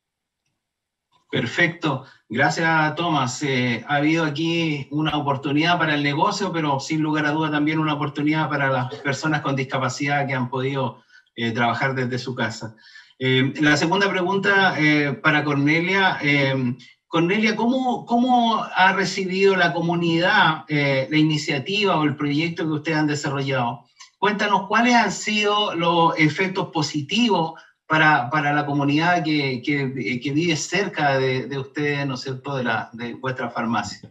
Perfecto. Gracias, Tomás. Eh, ha habido aquí una oportunidad para el negocio, pero sin lugar a duda también una oportunidad para las personas con discapacidad que han podido eh, trabajar desde su casa. Eh, la segunda pregunta eh, para Cornelia. Eh, Cornelia, ¿cómo, ¿cómo ha recibido la comunidad eh, la iniciativa o el proyecto que ustedes han desarrollado? Cuéntanos cuáles han sido los efectos positivos para, para la comunidad que, que, que vive cerca de, de ustedes, ¿no es cierto?, de, la, de vuestra farmacia.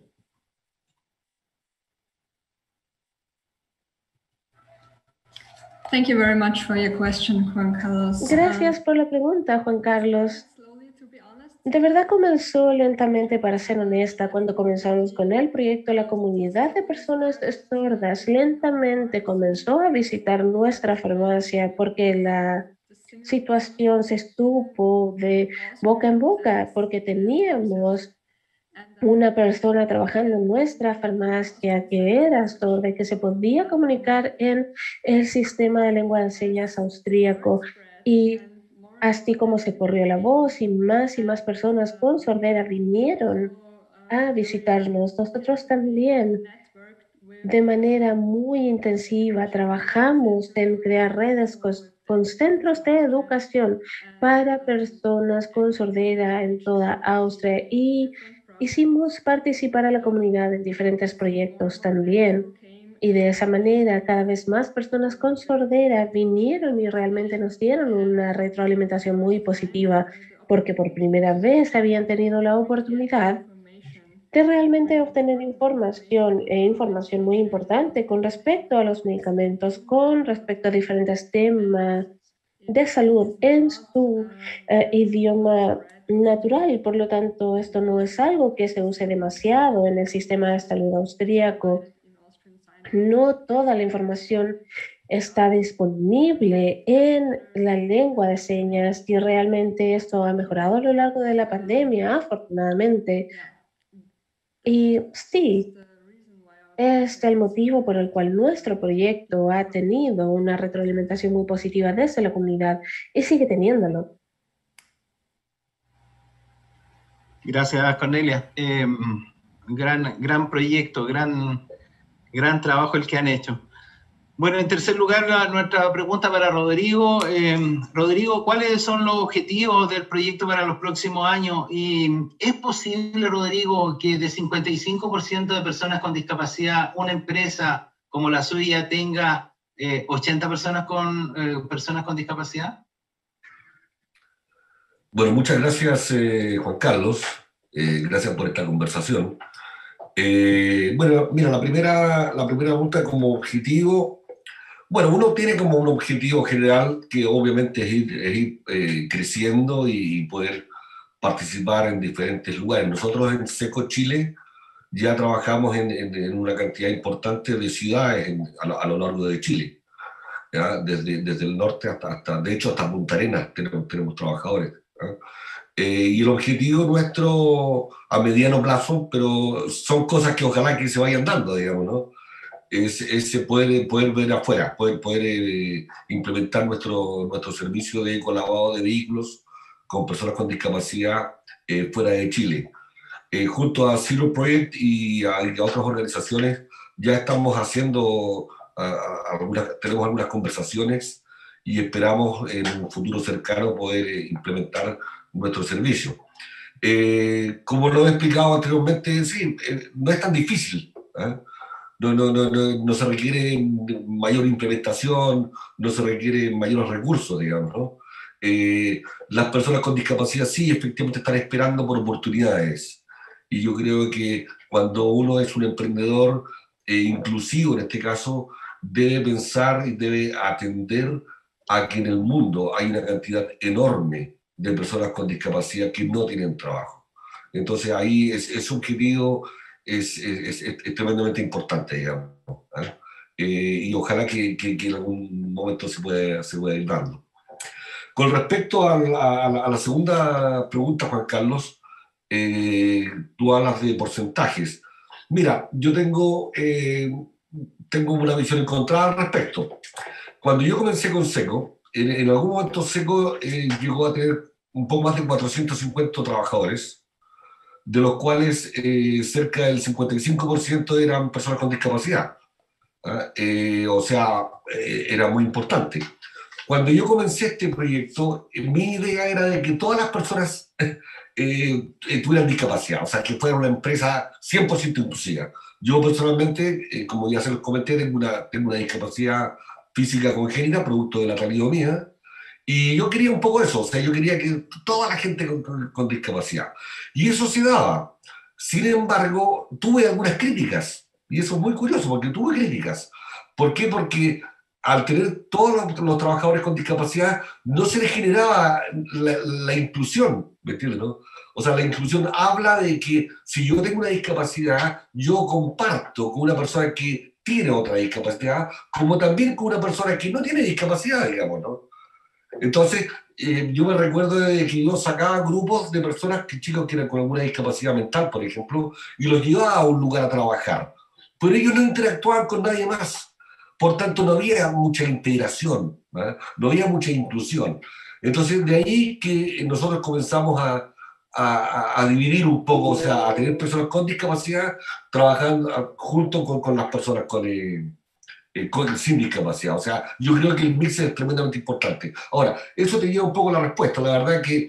Thank you very much for your question, Juan Carlos. Gracias por la pregunta, Juan Carlos. De verdad comenzó lentamente, para ser honesta. Cuando comenzamos con el proyecto, la comunidad de personas sordas lentamente comenzó a visitar nuestra farmacia porque la situación se estuvo de boca en boca, porque teníamos una persona trabajando en nuestra farmacia que era sorda y que se podía comunicar en el sistema de lengua de señas austríaco. Y así como se corrió la voz, y más y más personas con sordera vinieron a visitarnos. Nosotros también, de manera muy intensiva, trabajamos en crear redes con, con centros de educación para personas con sordera en toda Austria, y hicimos participar a la comunidad en diferentes proyectos también. Y de esa manera, cada vez más personas con sordera vinieron y realmente nos dieron una retroalimentación muy positiva, porque por primera vez habían tenido la oportunidad de realmente obtener información, e información muy importante con respecto a los medicamentos, con respecto a diferentes temas de salud en su eh, idioma natural. Por lo tanto, esto no es algo que se use demasiado en el sistema de salud austríaco. No toda la información está disponible en la lengua de señas, y realmente esto ha mejorado a lo largo de la pandemia, afortunadamente. Y sí, este es el motivo por el cual nuestro proyecto ha tenido una retroalimentación muy positiva desde la comunidad y sigue teniéndolo. Gracias, Cornelia. Eh, gran, gran proyecto, gran... Gran trabajo el que han hecho. Bueno, en tercer lugar, la, nuestra pregunta para Rodrigo. Eh, Rodrigo, ¿cuáles son los objetivos del proyecto para los próximos años? ¿Y es posible, Rodrigo, que de cincuenta y cinco por ciento de personas con discapacidad, una empresa como la suya tenga eh, ochenta personas con, eh, personas con discapacidad? Bueno, muchas gracias, eh, Juan Carlos. Eh, gracias por esta conversación. Eh, bueno, mira, la primera, la primera pregunta como objetivo, bueno, uno tiene como un objetivo general que obviamente es ir, es ir eh, creciendo y poder participar en diferentes lugares. Nosotros en SECO Chile ya trabajamos en, en, en una cantidad importante de ciudades en, a, lo, a lo largo de Chile, ¿ya? Desde, desde el norte hasta, hasta, de hecho, hasta Punta Arenas tenemos, tenemos trabajadores. Eh, y el objetivo nuestro a mediano plazo, pero son cosas que ojalá que se vayan dando, digamos, ¿no? Es, es poder, poder ver afuera, poder, poder eh, implementar nuestro, nuestro servicio de ecolavado de vehículos con personas con discapacidad eh, fuera de Chile. Eh, junto a Zero Project y a, y a otras organizaciones ya estamos haciendo, a, a algunas, tenemos algunas conversaciones y esperamos en un futuro cercano poder eh, implementar nuestro servicio. Eh, como lo he explicado anteriormente, sí, eh, no es tan difícil, ¿eh? no, no, no, no, no se requiere mayor implementación, no se requiere mayores recursos, digamos, ¿no? Eh, las personas con discapacidad sí, efectivamente están esperando por oportunidades. Y yo creo que cuando uno es un emprendedor eh, inclusivo, en este caso, debe pensar y debe atender a que en el mundo hay una cantidad enorme de personas con discapacidad que no tienen trabajo. Entonces ahí es, ese objetivo es, es, es, es tremendamente importante, digamos, ¿eh? Eh, y ojalá que, que, que en algún momento se pueda, se pueda ir dando. Con respecto a la, a la, a la segunda pregunta, Juan Carlos, eh, tú hablas de porcentajes. Mira, yo tengo, eh, tengo una visión encontrada al respecto. Cuando yo comencé con Seco, en, en algún momento Seco eh, llegó a tener un poco más de cuatrocientos cincuenta trabajadores, de los cuales eh, cerca del cincuenta y cinco por ciento eran personas con discapacidad. ¿Ah? Eh, o sea, eh, era muy importante. Cuando yo comencé este proyecto, eh, mi idea era de que todas las personas eh, eh, tuvieran discapacidad, o sea, que fuera una empresa cien por ciento inclusiva. Yo personalmente, eh, como ya se los comenté, tengo una, tengo una discapacidad física congénita, producto de la talidomía, y yo quería un poco eso, o sea, yo quería que toda la gente con, con, con discapacidad. Y eso se daba. Sin embargo, tuve algunas críticas, y eso es muy curioso, porque tuve críticas. ¿Por qué? Porque al tener todos los, los trabajadores con discapacidad, no se les generaba la, la inclusión, ¿me entiendes, no? O sea, la inclusión habla de que si yo tengo una discapacidad, yo comparto con una persona que tiene otra discapacidad, como también con una persona que no tiene discapacidad, digamos, ¿no? Entonces, eh, yo me recuerdo de que yo sacaba grupos de personas, que chicos que eran con alguna discapacidad mental, por ejemplo, y los llevaba a un lugar a trabajar. Pero ellos no interactuaban con nadie más. Por tanto, no había mucha integración, ¿eh? No había mucha inclusión. Entonces, de ahí que nosotros comenzamos a, a, a dividir un poco, o sea, a tener personas con discapacidad trabajando junto con, con las personas con... Eh, Eh, con, sin discapacidad. O sea, yo creo que el mix es tremendamente importante. Ahora, eso te lleva un poco a la respuesta. La verdad que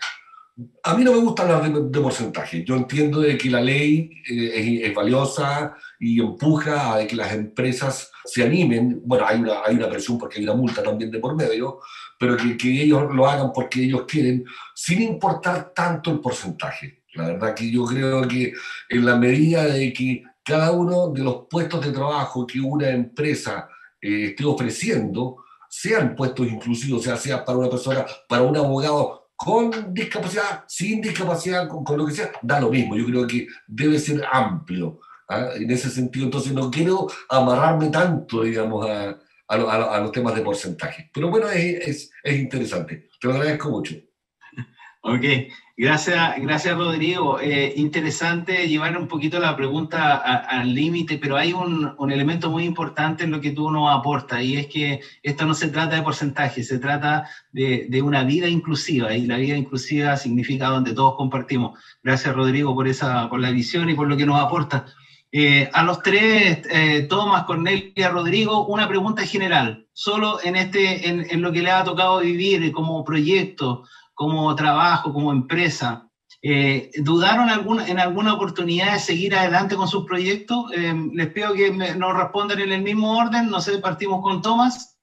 a mí no me gusta hablar de, de porcentaje. Yo entiendo de que la ley eh, es, es valiosa y empuja a que las empresas se animen. Bueno, hay una, hay una presión porque hay una multa también de por medio, pero que, que ellos lo hagan porque ellos quieren, sin importar tanto el porcentaje. La verdad que yo creo que en la medida de que cada uno de los puestos de trabajo que una empresa eh, esté ofreciendo sean puestos inclusivos, o sea, sea para una persona, para un abogado con discapacidad, sin discapacidad, con, con lo que sea, da lo mismo. Yo creo que debe ser amplio, ¿ah? En ese sentido. Entonces no quiero amarrarme tanto, digamos, a, a, lo, a los temas de porcentaje. Pero bueno, es, es, es interesante. Te lo agradezco mucho. Ok, gracias, gracias Rodrigo. Eh, interesante llevar un poquito la pregunta al límite, pero hay un, un elemento muy importante en lo que tú nos aportas, y es que esto no se trata de porcentaje, se trata de, de una vida inclusiva, y la vida inclusiva significa donde todos compartimos. Gracias Rodrigo por, esa, por la visión y por lo que nos aporta. Eh, a los tres, eh, Tomás, Cornelia, Rodrigo, una pregunta general, solo en, este, en, en lo que les ha tocado vivir como proyecto, como trabajo, como empresa. Eh, ¿Dudaron alguna, en alguna oportunidad de seguir adelante con sus proyectos? Eh, les pido que me, nos respondan en el mismo orden. No sé, partimos con Tomás.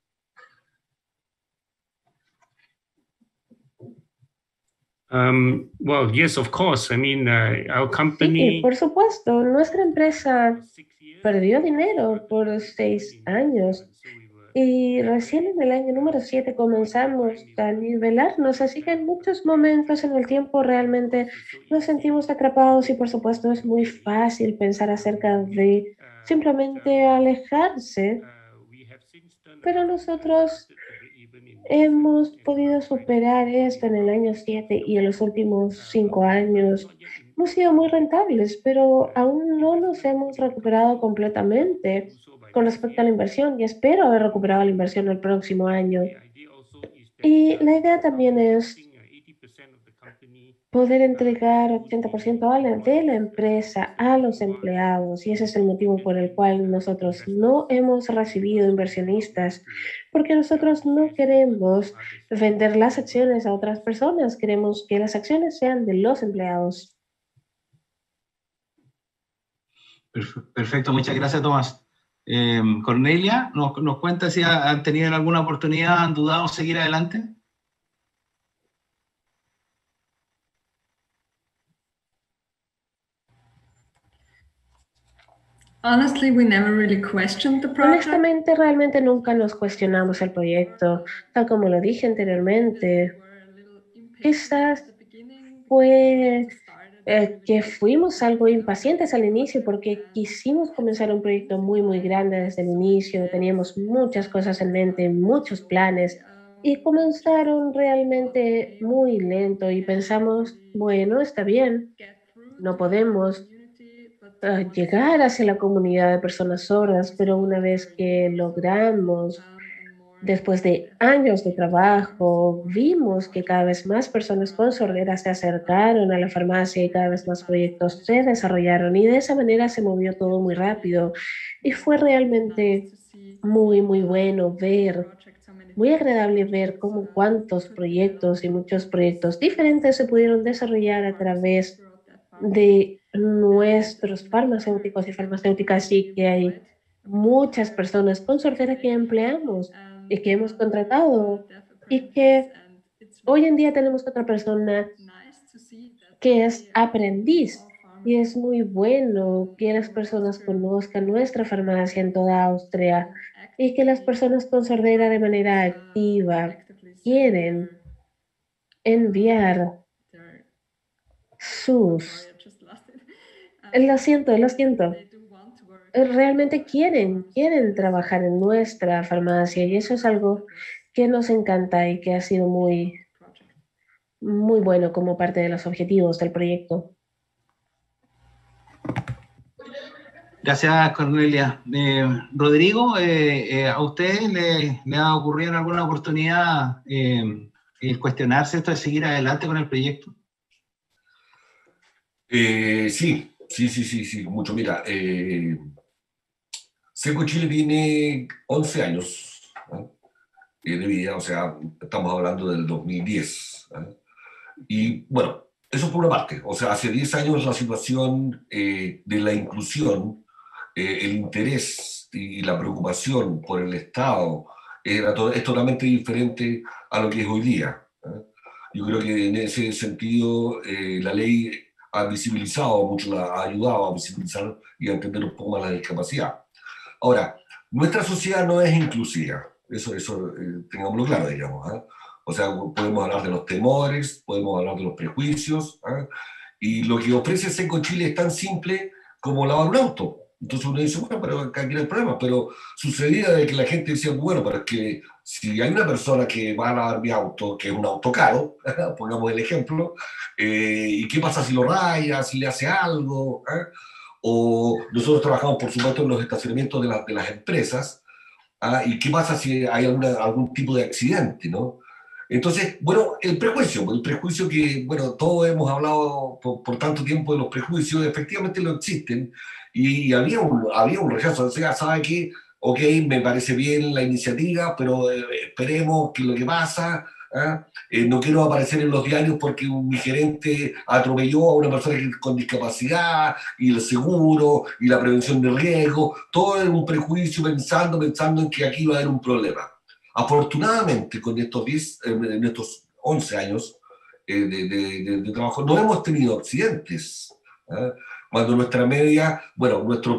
Um, well, yes, of course. I mean, uh, our company... Sí, por supuesto. Nuestra empresa perdió dinero por seis años Y recién en el año número siete comenzamos a nivelarnos, así que en muchos momentos en el tiempo realmente nos sentimos atrapados y por supuesto es muy fácil pensar acerca de simplemente alejarse, pero nosotros hemos podido superar esto en el año siete y en los últimos cinco años. Hemos sido muy rentables, pero aún no nos hemos recuperado completamente con respecto a la inversión y espero haber recuperado la inversión el próximo año. Y la idea también es poder entregar ochenta por ciento a la- de la empresa a los empleados y ese es el motivo por el cual nosotros no hemos recibido inversionistas, porque nosotros no queremos vender las acciones a otras personas, queremos que las acciones sean de los empleados. Perfecto, muchas gracias, Tomás. Eh, Cornelia, ¿nos, nos cuenta si ha- han tenido alguna oportunidad, han dudado en seguir adelante? Honestly, we never really questioned the project. Honestamente, realmente nunca nos cuestionamos el proyecto, tal como lo dije anteriormente. Quizás fue eh, que fuimos algo impacientes al inicio porque quisimos comenzar un proyecto muy, muy grande desde el inicio. Teníamos muchas cosas en mente, muchos planes y comenzaron realmente muy lento y pensamos, bueno, está bien, no podemos eh, llegar hacia la comunidad de personas sordas, pero una vez que logramos, después de años de trabajo, vimos que cada vez más personas con sordera se acercaron a la farmacia y cada vez más proyectos se desarrollaron y de esa manera se movió todo muy rápido y fue realmente muy, muy bueno ver, muy agradable ver cómo cuántos proyectos y muchos proyectos diferentes se pudieron desarrollar a través de nuestros farmacéuticos y farmacéuticas y que hay muchas personas con sordera que empleamos y que hemos contratado y que hoy en día tenemos otra persona que es aprendiz y es muy bueno que las personas conozcan nuestra farmacia en toda Austria y que las personas con sordera de manera activa quieren enviar sus... Lo siento, lo siento. Realmente quieren, quieren trabajar en nuestra farmacia y eso es algo que nos encanta y que ha sido muy, muy bueno como parte de los objetivos del proyecto. Gracias, Cornelia. Eh, Rodrigo, eh, eh, ¿a usted le, le ha ocurrido en alguna oportunidad eh, el cuestionarse esto de seguir adelante con el proyecto? Eh, sí, sí, sí, sí, sí, mucho. Mira, eh, Seco Chile tiene once años, ¿no? de vida, o sea, estamos hablando del dos mil diez. ¿no? Y bueno, eso por una parte, o sea, hace diez años la situación eh, de la inclusión, eh, el interés y la preocupación por el Estado era to es totalmente diferente a lo que es hoy día. ¿no? Yo creo que en ese sentido eh, la ley ha visibilizado mucho, la, ha ayudado a visibilizar y a entender un poco más la discapacidad. Ahora, nuestra sociedad no es inclusiva, eso, eso eh, tengámoslo claro, digamos. ¿eh? O sea, podemos hablar de los temores, podemos hablar de los prejuicios, ¿eh? y lo que ofrece Seco Chile es tan simple como lavar un auto. Entonces uno dice, bueno, pero acá no hay problema, pero sucedía de que la gente decía, bueno, pero es que si hay una persona que va a lavar mi auto, que es un auto caro, pongamos el ejemplo, eh, ¿y qué pasa si lo raya, si le hace algo? ¿eh? O nosotros trabajamos, por supuesto, en los estacionamientos de, la, de las empresas, ¿ah? ¿y qué pasa si hay alguna, algún tipo de accidente, no? Entonces, bueno, el prejuicio, el prejuicio que, bueno, todos hemos hablado por, por tanto tiempo de los prejuicios, efectivamente lo existen, y había un, había un rechazo, o sea, ¿sabe qué? Ok, me parece bien la iniciativa, pero eh, esperemos que lo que pasa, ¿ah? eh, no quiero aparecer en los diarios porque mi gerente atropelló a una persona con discapacidad, y el seguro, y la prevención de riesgo, todo es un prejuicio pensando, pensando en que aquí va a haber un problema. Afortunadamente, con estos, diez, en estos once años eh, de, de, de, de trabajo, no hemos tenido accidentes. ¿eh? Cuando nuestra media, bueno, nuestro peak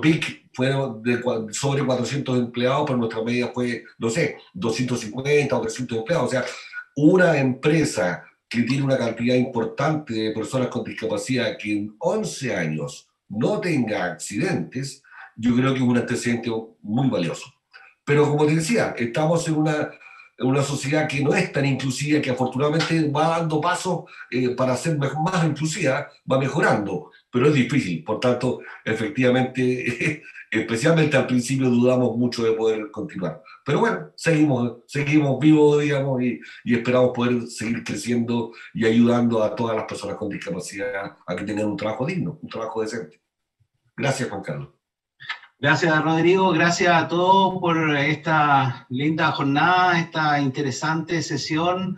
fueron de sobre cuatrocientos empleados, pero nuestra media fue, no sé, doscientos cincuenta o trescientos empleados. O sea, una empresa que tiene una cantidad importante de personas con discapacidad que en once años no tenga accidentes, yo creo que es un antecedente muy valioso. Pero como te decía, estamos en una, en una sociedad que no es tan inclusiva, que afortunadamente va dando pasos eh, para ser más inclusiva, va mejorando, pero es difícil. Por tanto, efectivamente, especialmente al principio dudamos mucho de poder continuar. Pero bueno, seguimos, seguimos vivos, digamos, y, y esperamos poder seguir creciendo y ayudando a todas las personas con discapacidad a que tengan un trabajo digno, un trabajo decente. Gracias, Juan Carlos. Gracias, Rodrigo. Gracias a todos por esta linda jornada, esta interesante sesión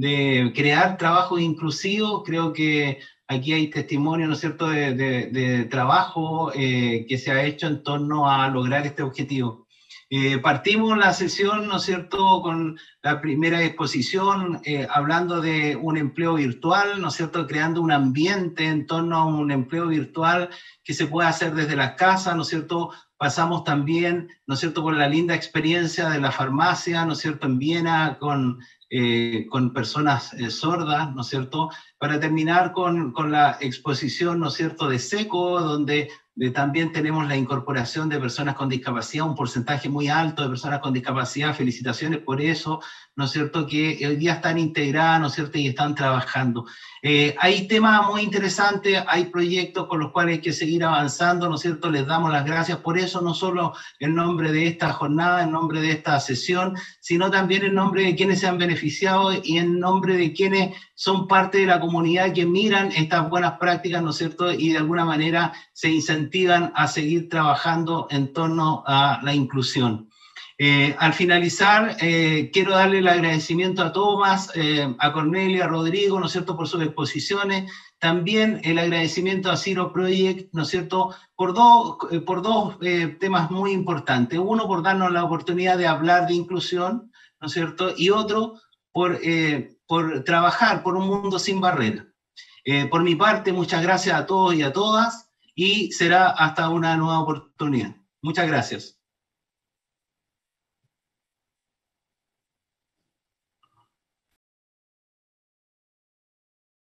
de crear trabajo inclusivo. Creo que aquí hay testimonio, ¿no es cierto?, de, de, de trabajo eh, que se ha hecho en torno a lograr este objetivo. Eh, partimos la sesión, ¿no es cierto?, con la primera exposición, eh, hablando de un empleo virtual, ¿no es cierto?, creando un ambiente en torno a un empleo virtual que se puede hacer desde las casas, ¿no es cierto? Pasamos también, ¿no es cierto?, por la linda experiencia de la farmacia, ¿no es cierto?, en Viena, con, eh, con personas eh, sordas, ¿no es cierto?, para terminar con, con la exposición, ¿no es cierto?, de SECO, donde de, también tenemos la incorporación de personas con discapacidad, un porcentaje muy alto de personas con discapacidad. Felicitaciones por eso, ¿no es cierto?, que hoy día están integradas, ¿no es cierto?, y están trabajando. Eh, hay temas muy interesantes, hay proyectos con los cuales hay que seguir avanzando, ¿no es cierto?, les damos las gracias por eso, no solo en nombre de esta jornada, en nombre de esta sesión, sino también en nombre de quienes se han beneficiado y en nombre de quienes son parte de la comunidad que miran estas buenas prácticas, ¿no es cierto?, y de alguna manera se incentivan a seguir trabajando en torno a la inclusión. Eh, al finalizar, eh, quiero darle el agradecimiento a Tomás, eh, a Cornelia, a Rodrigo, ¿no es cierto?, por sus exposiciones. También el agradecimiento a Zero Project, ¿no es cierto?, por dos, eh, por dos eh, temas muy importantes. Uno, por darnos la oportunidad de hablar de inclusión, ¿no es cierto?, y otro, por, eh, por trabajar por un mundo sin barreras. Eh, por mi parte, muchas gracias a todos y a todas, y será hasta una nueva oportunidad. Muchas gracias.